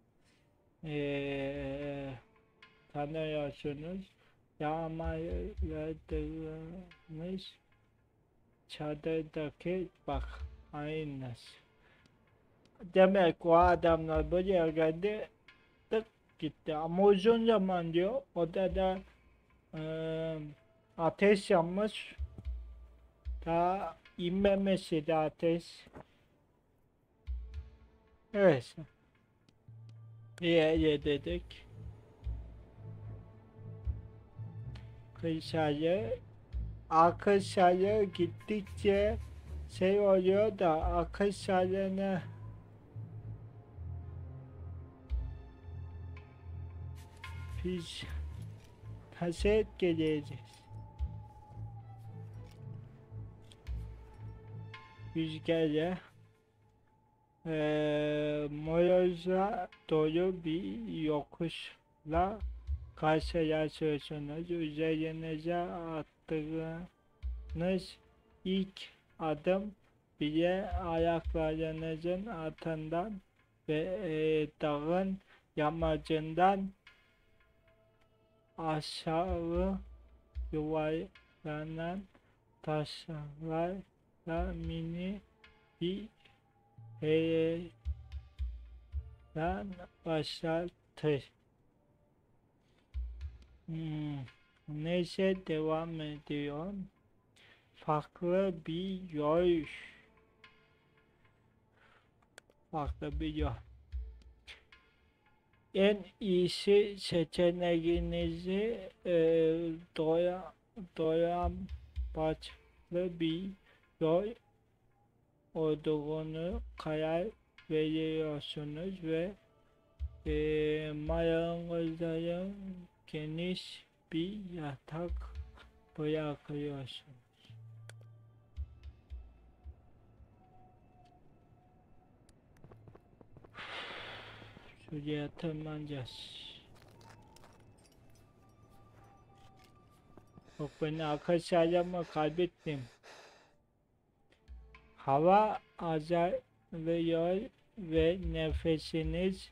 Speaker 1: Ee, tanıyorsunuz. Yağmaladığınız çadırdaki bak aynısı. Demek o adamlar buraya geldi, tık gitti. Ama uzun zaman diyor, odada e, ateş yanmış. Daha inmemesi de ateş. Evet. Ye dedik. Kışayı, akışayı gittikçe şey oluyor da akışayını biz kaset geleceğiz. Rüzgarla eee moloza doğru bir yokuşla karşılaşıyorsunuz. Üzerinize attığınız ilk adım bile ayaklarınızın altından ve e, dağın yamacından aşağı yuvar, işlenen taşlarla mini bir heyelan başlatır. Hmm. Neyse devam ediyor. Farklı bir yol. Farklı bir yol. En iyisi seçeneğinizi e, doya, doyan başlı bir yol olduğunu karar veriyorsunuz ve e, mayanızda geniş bir yatak bırakıyorsunuz. Şuraya tırmanacağız. Yok, beni arkadaşlarımı kaybettim. Hava azalıyor ve nefesiniz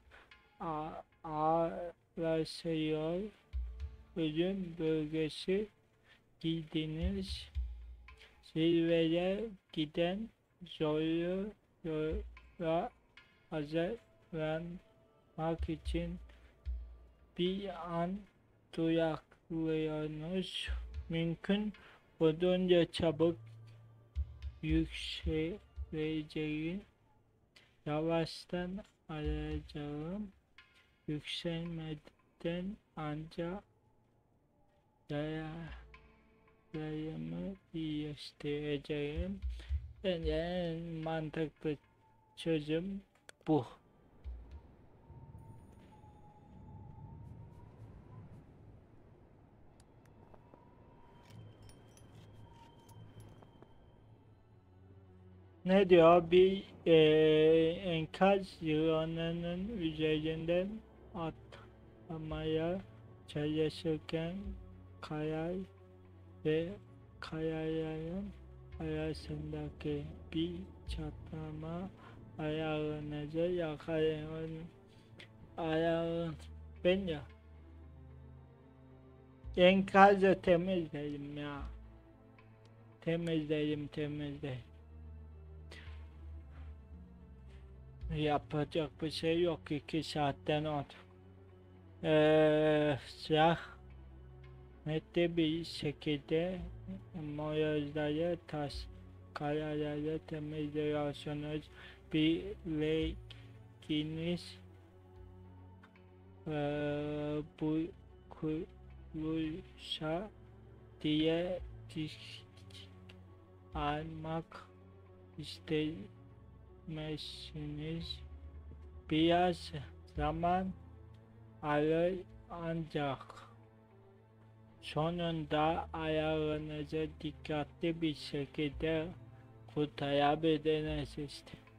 Speaker 1: ağırlaşıyor. Ölüm bölgesi girdiniz. Zirveye giden zorlu yola hazırlanmak için bir an duraklıyorsunuz. Mümkün olduğunca çabuk yükseleceğim. Yavaştan alacağım. Yükselmeden ancak yayımı değiştireceğim. Yani en mantıklı çözüm bu. Ne diyor? Bir e, enkaz yığınının üzerinden atlamaya çalışırken kayar ve kayaların arasındaki bir çatlama ayarınızı yakalayın. Ayarın. Ben ya. Enkazı temizledim ya. Temizledim temizledim. Yapacak bir şey yok, iki saatten oldu. Ee, zahmetli bir şekilde molozları, taş kayaları temizliyorsunuz. Bilekiniz ee, bu kuruluşa diye disk almak istemezsiniz. Biraz zaman alır ancak sonunda ayarınızı dikkatli bir şekilde kurtarabilirsiniz.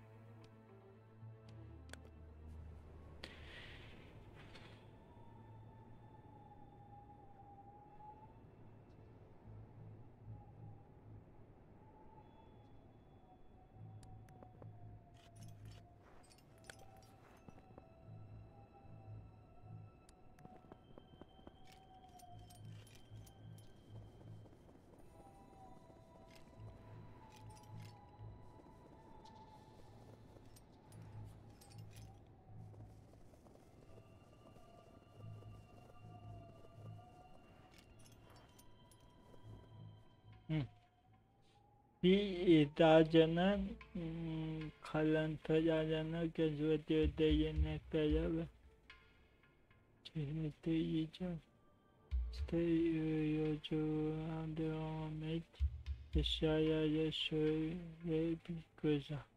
Speaker 1: Hı. Bir iddiacının hmm, kalıntılarını keşfediyor değneklere ve cennette yiyeceğim. İşte yolculuğa devam et. Eşyaya şöyle bir göz at.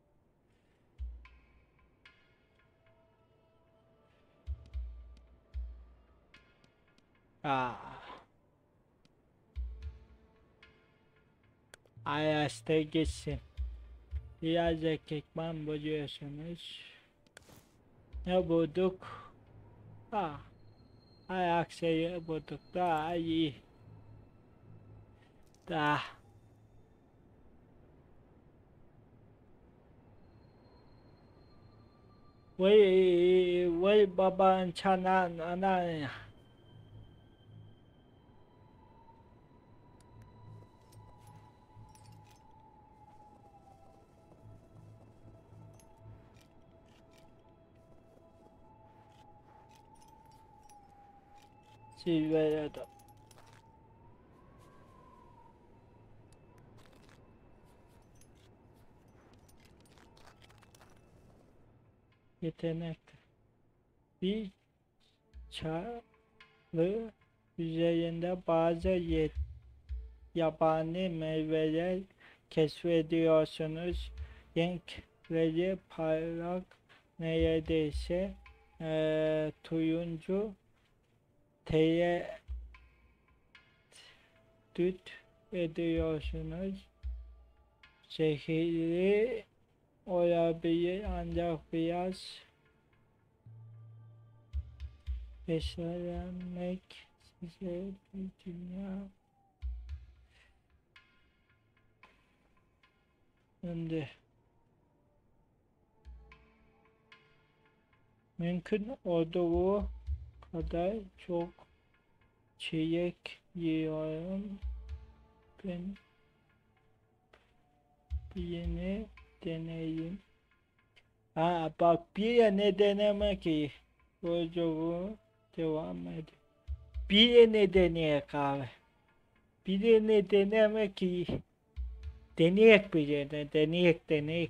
Speaker 1: Ah. Ayasta gitsin. Biraz ekipman buluyorsunuz. Ne bulduk? Ah. Ayak şeyi bulduk. Daha iyi. Daha. Vay vay baban çanan anan. Zirvelerde. Yetenek. Bir çarı üzerinde bazı yet yabani meyveler keşfediyorsunuz. Renkleri parlak, neredeyse e, turuncu, tereddüt ediyorsunuz. Zehirli olabilir ancak biraz beslenmek size bir dünya önde. Mümkün olduğu kadar çok çilek yiyorum. Ben birini deneyim. Ha bak bir ne denemek iyi. Çocuğu devam ediyor. Bir ne deneyek abi. Birini denemek iyi. Deneyek birini. Deneyek deneyek.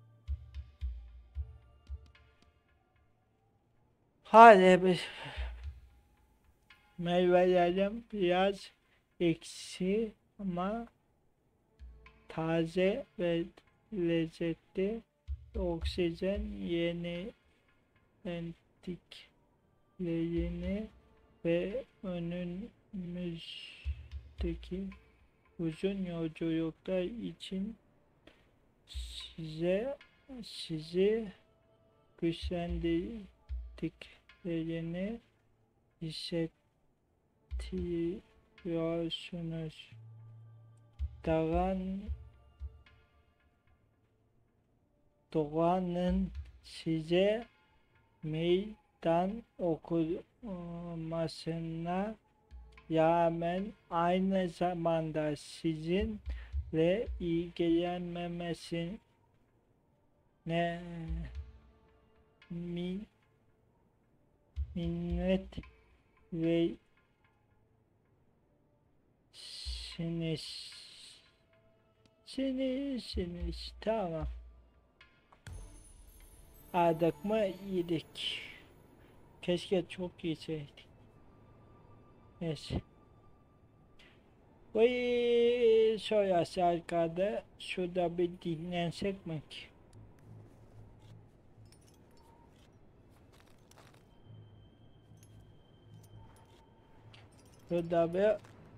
Speaker 1: Hadi biz meyvelerim biraz eksi ama taze ve lezzetli. Oksijen yenilediklerini ve önümüzdeki uzun yolculuklar için size sizi güçlendirdiklerini hissediyorsunuz. Doğan, doğanın size meydan okumasına rağmen aynı zamanda sizinle ilgilenmemesine min, minnet ve siniz siniz siniz tamam. Aldık mı yedik. Keşke çok yeseydik. Neyse. Vay sonrası arkada şurada bir dinlensek mi ki? Şurada bir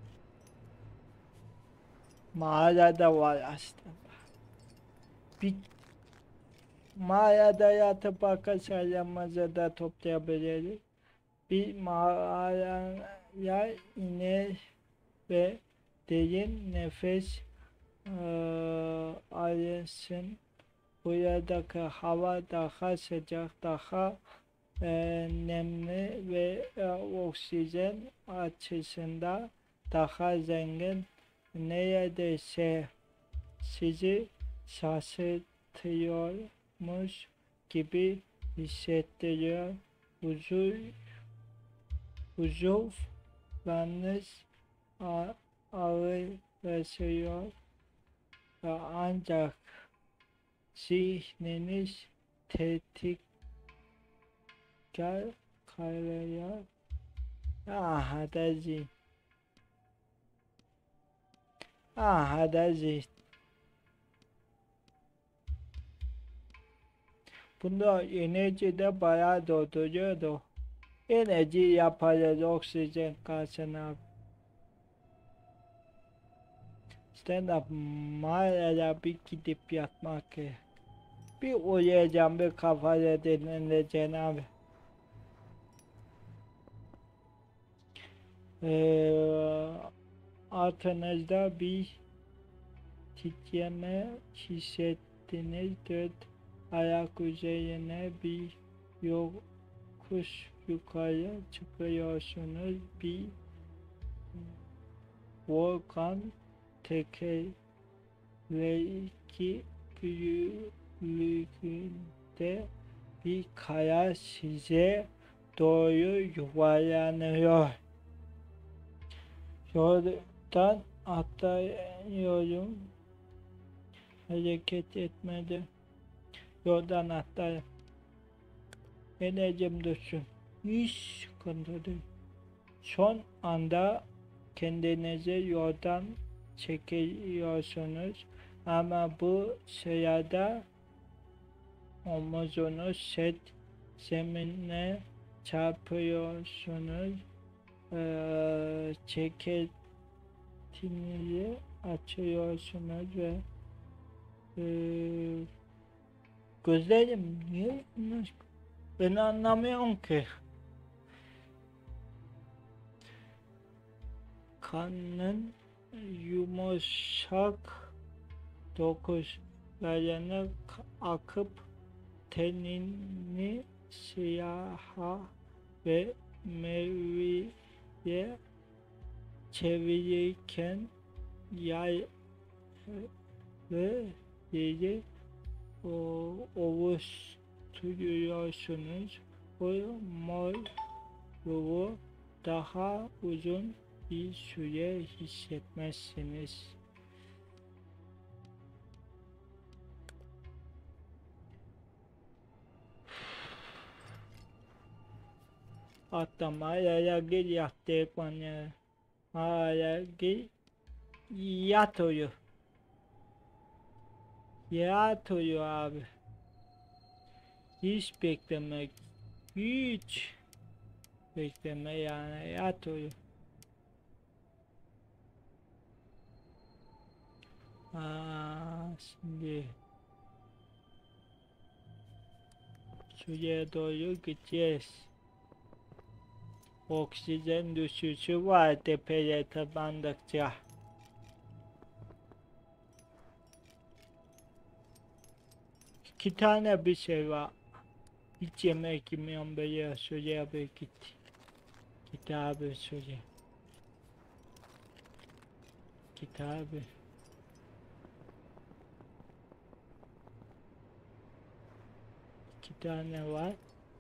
Speaker 1: mağarada var aslında. Bir mağarada yatıp arkadaşlarımızı da toplayabiliriz. Bir mağaraya iner ve derin nefes e, alırsın. Buradaki hava daha sıcak, daha e, nemli ve e, oksijen açısından daha zengin. Neredeyse sizi şaşırtıyormuş gibi hissettiriyor. Huzur, huzurlarınız ağırlaşıyor ve ancak zihniniz tetikler kalıyor. Aha da zihin. Aha da zihin. Bunda enerji de bayağı dolduruyordu. Enerji yaparız oksijen karşına. Stand up mağaraya bir gidip yatmak gerek. Bir uyuyacağım, bir kafaya dinleneceğim abi. Ee, altınızda bir titreme hissettiniz. Dört ayak üzerine bir yokuş yukarı çıkıyorsunuz. Bir volkan tekerleki büyüklüğünde bir kaya size doğru yuvarlanıyor. Yoldan atlıyorum. Hareket etmedi. Yoldan atlayayım. Enerjim düşsün. Hiç sıkıntı değil. Son anda kendinizi yoldan çekiyorsunuz. Ama bu sırada omuzunuz set zemine çarpıyorsunuz. Ee, ceketinizi açıyorsunuz ve e, gözlerim niye yanlış? Ben anlamıyorum ki. Kanın yumuşak dokuslarına akıp tenini siyaha ve maviye çevirirken yay ve yeri ovuşturuyorsunuz. Bu moru daha uzun bir süre hissetmezsiniz. Adam hala gel yattı bana. Hala gel yat uyu. Yat uyu abi. Hiç beklemek. Hiç bekleme yani yat uyu. Aa, şimdi suya doğru gideceğiz. Oksijen düşüşü var tepeye tırmandıkça. İki tane bir şey var. Hiç yemek yemiyorum böyle suya bir git. Git abi suya. Git abi. İki tane var.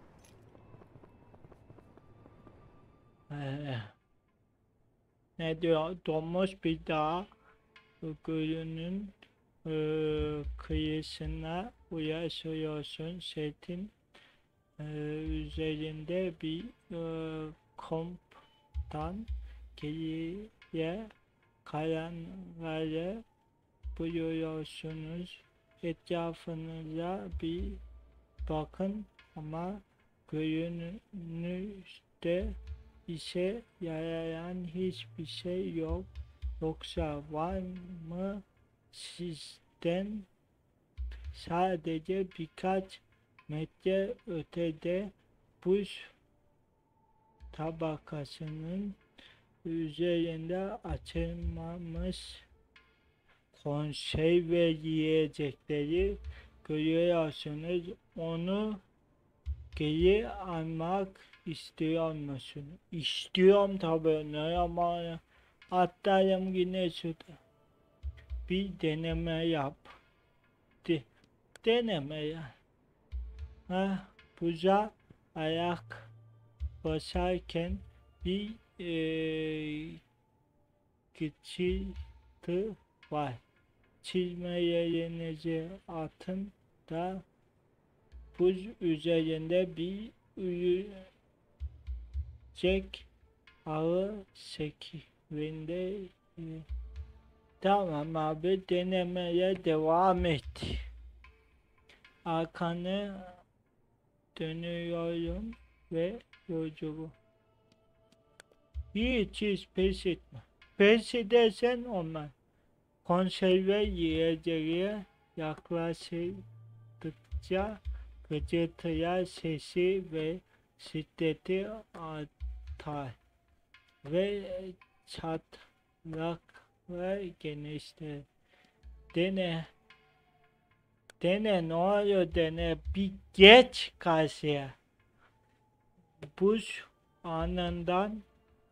Speaker 1: Ee, ne diyor? Donmuş bir dağ gölünün e, kıyısına ulaşıyorsun. Setin e, üzerinde bir e, komptan geriye kalanları buluyorsunuz. Etrafınıza bir bakın ama görünüşte işe yarayan hiçbir şey yok. Yoksa var mı sizden sadece birkaç metre ötede buz tabakasının üzerinde açılmamış konserve yiyecekleri görüyorsunuz. Onu geri almak istiyor musun? İstiyorum tabii. Ne ama atlarım yine şurada. Bir deneme yap. De, deneme ya. Ha, buza ayak basarken bir ee, geçici var. Çizme yerinizi atın da buz üzerinde bir üyecek ağı şeklinde. e, Tamam abi denemeye devam et. Arkanı dönüyorum ve yolculuğu. Hiç hiç pes etme. Pes edersen olmaz. Konserve yiyeceğe yaklaştıkça gıcırtıya sesi ve şiddeti artar ve çatlaklar genişler. Dene, dene ne oluyor dene bir geç karşıya. Buz anından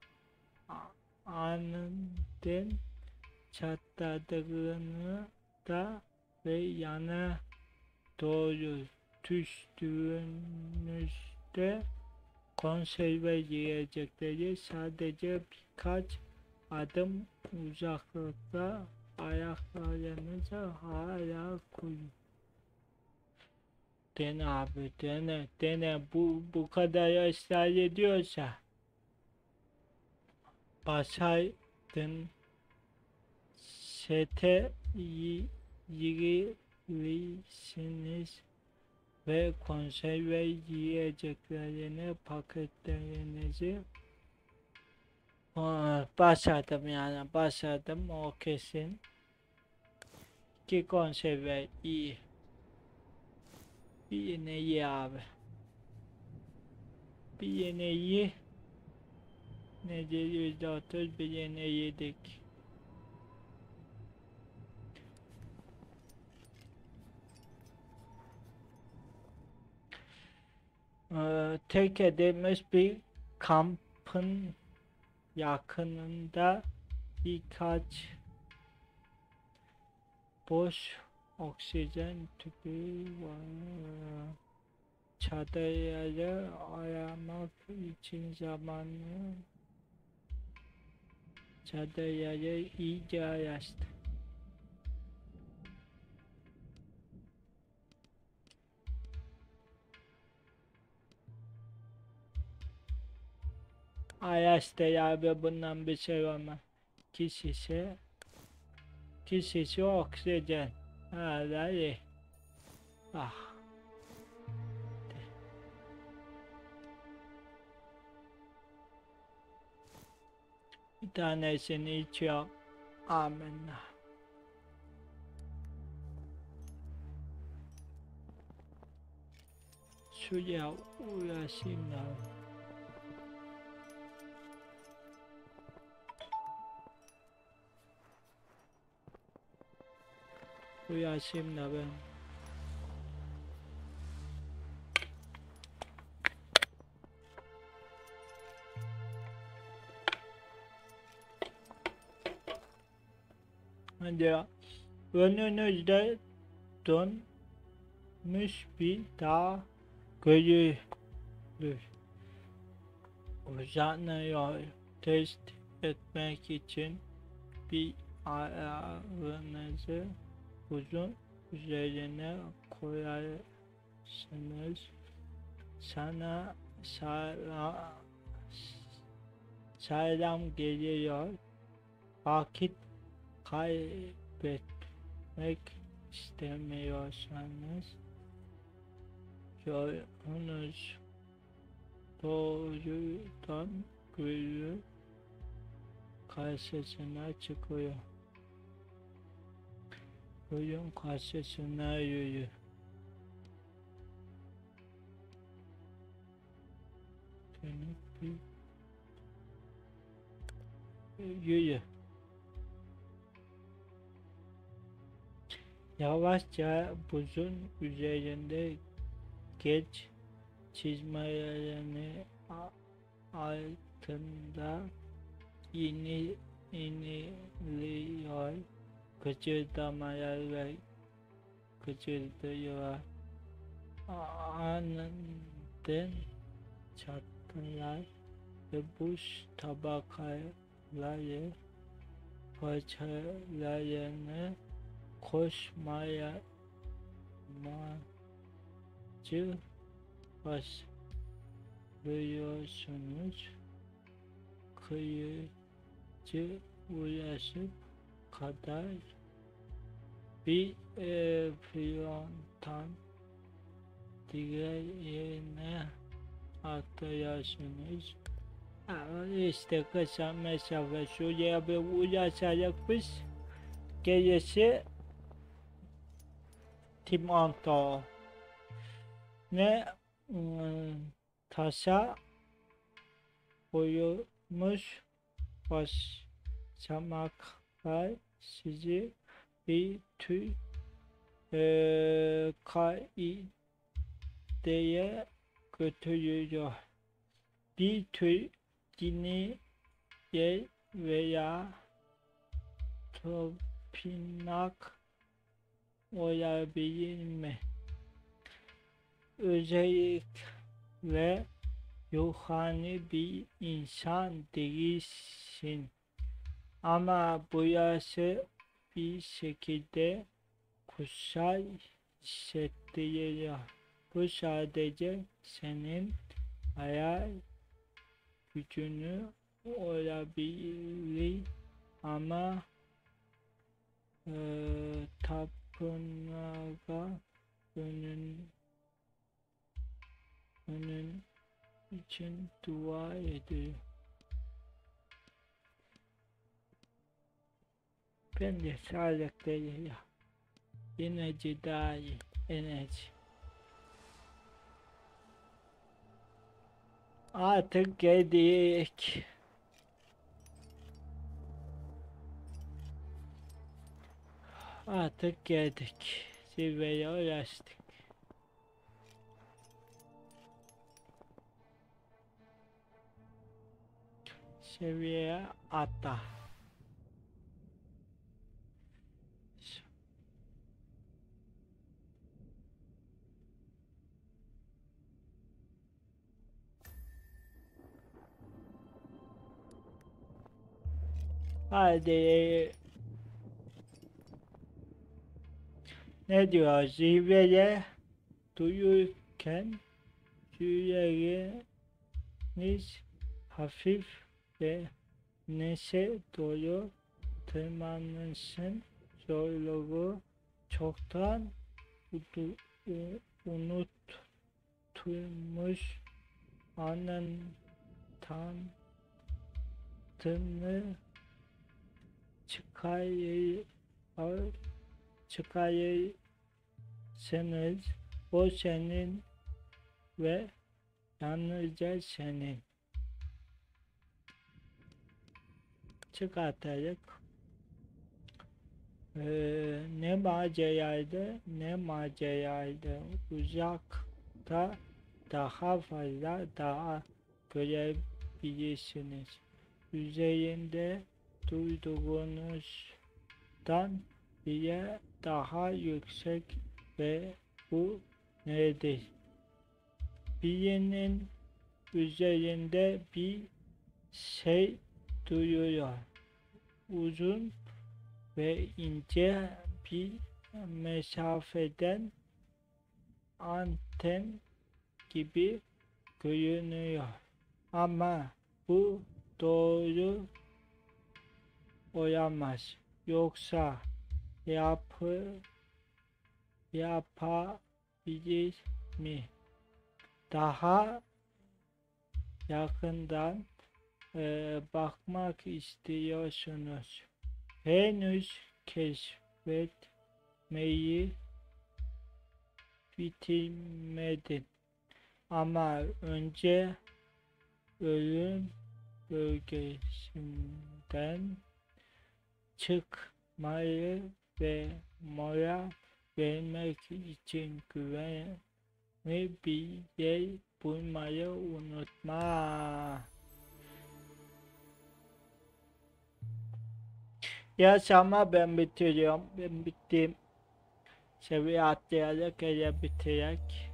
Speaker 1: anından çatladığını da ve yana doğru düştüğünüzde konserve yiyecekleri sadece birkaç adım uzaklıkta ayaklarınızı hala koyun. Dene abi, dene, dene. Bu bu kadar ısrar ediyorsa basaydın sete girirsiniz ve konserve yiyeceklerini paketlerinizi Aa, başladım yani başladım o kesin ki konserve iyi bir yine iyi abi bir yine iyi nedir yüzde otuz bir yine yedik. Ee, terk edilmiş bir kampın yakınında birkaç boş oksijen tüpü var. Çadırları aramak için zamanı çadırları iyice araştı. Araştır abi bundan bir şey olmaz. Kişisi kişisi oksijen. Hala iyi. Ah. Bir tanesini içiyor. Amenna. Suya uğraşayım da. Uğraşayım da ben. Hadi önünüzde dönmüş bir dağ görülür. Uzanıyor. Test etmek için bir ayağınızı uzun üzerine koyarsınız. Sana sağlam, sağlam geliyor. Vakit kaybetmek istemiyorsanız yolunuz doğrudan gölün karşısına çıkıyor. Gölün karşısına yürü. Bir yürü. Yavaşça buzun üzerinde geç çizmelerini altında ini iniliyor, gıcırdamalar gıcırdıyor. Aniden çatlar ve buz tabakaları parçalarını koşmaya macı başlıyorsunuz. Kıyıcı ulaşıp kadar bir e, fiyontan diğerine atlıyorsunuz. Ama işte kısa mesafe şuraya bir ulaşarak biz gerisi Timonto ne ıı, taşa koyulmuş başlamaklar sizi bir tür e, kaideye götürüyor. Bir tür dini yer veya tapınak olabilir mi? Özellikle ruhani bir insan değilsin Ama bu yaşı bir şekilde kutsal hissettiriyor. Bu sadece senin hayal gücünü olabilir ama eee tapınağa önün önün için dua ediyor. Ben de sağlıklıyım ya. Enerji daha iyi. Enerji. Artık geldik. Artık geldik. Zirveye ulaştık. Seviyeye atla. Hadi. Ne diyor? Zirveye duyurken yüreğiniz hafif ve neşe dolu tırmanışın zorluğu çoktan unutulmuş anın tadını çıkarır, çıkarırsınız. O senin ve yalnızca senin. Çıkartarak ee, ne maceraydı ne maceraydı uzakta daha fazla daha görebilirsiniz. Üzerinde duyduğunuzdan bile daha yüksek ve bu nedir? Birinin üzerinde bir şey duyuyor. Uzun ve ince bir mesafeden anten gibi görünüyor. Ama bu doğru olamaz. Yoksa yapı yapabilir mi? Daha yakından e, bakmak istiyorsunuz. Henüz keşfetmeyi bitirmedin. Ama önce ölüm bölgesinden çıkmayı ve mola vermek için güvenli bir yer bulmayı unutma. Yaşama ben bitiriyorum. Ben bittim. Seviye atlayarak ele bitirerek.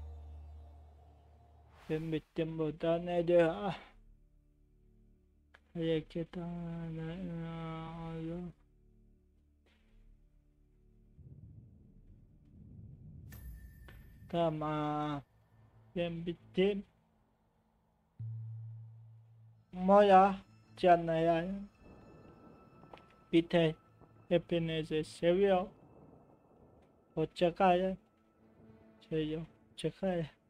Speaker 1: Ben bittim burada. Ne diyor? Ah. Hareket alanı. Tamam. Ben bittim. Mola canlı yani. Biter. Hepinizi seviyorum. Hoşça kalın. Şey yok. Hoşça kalın.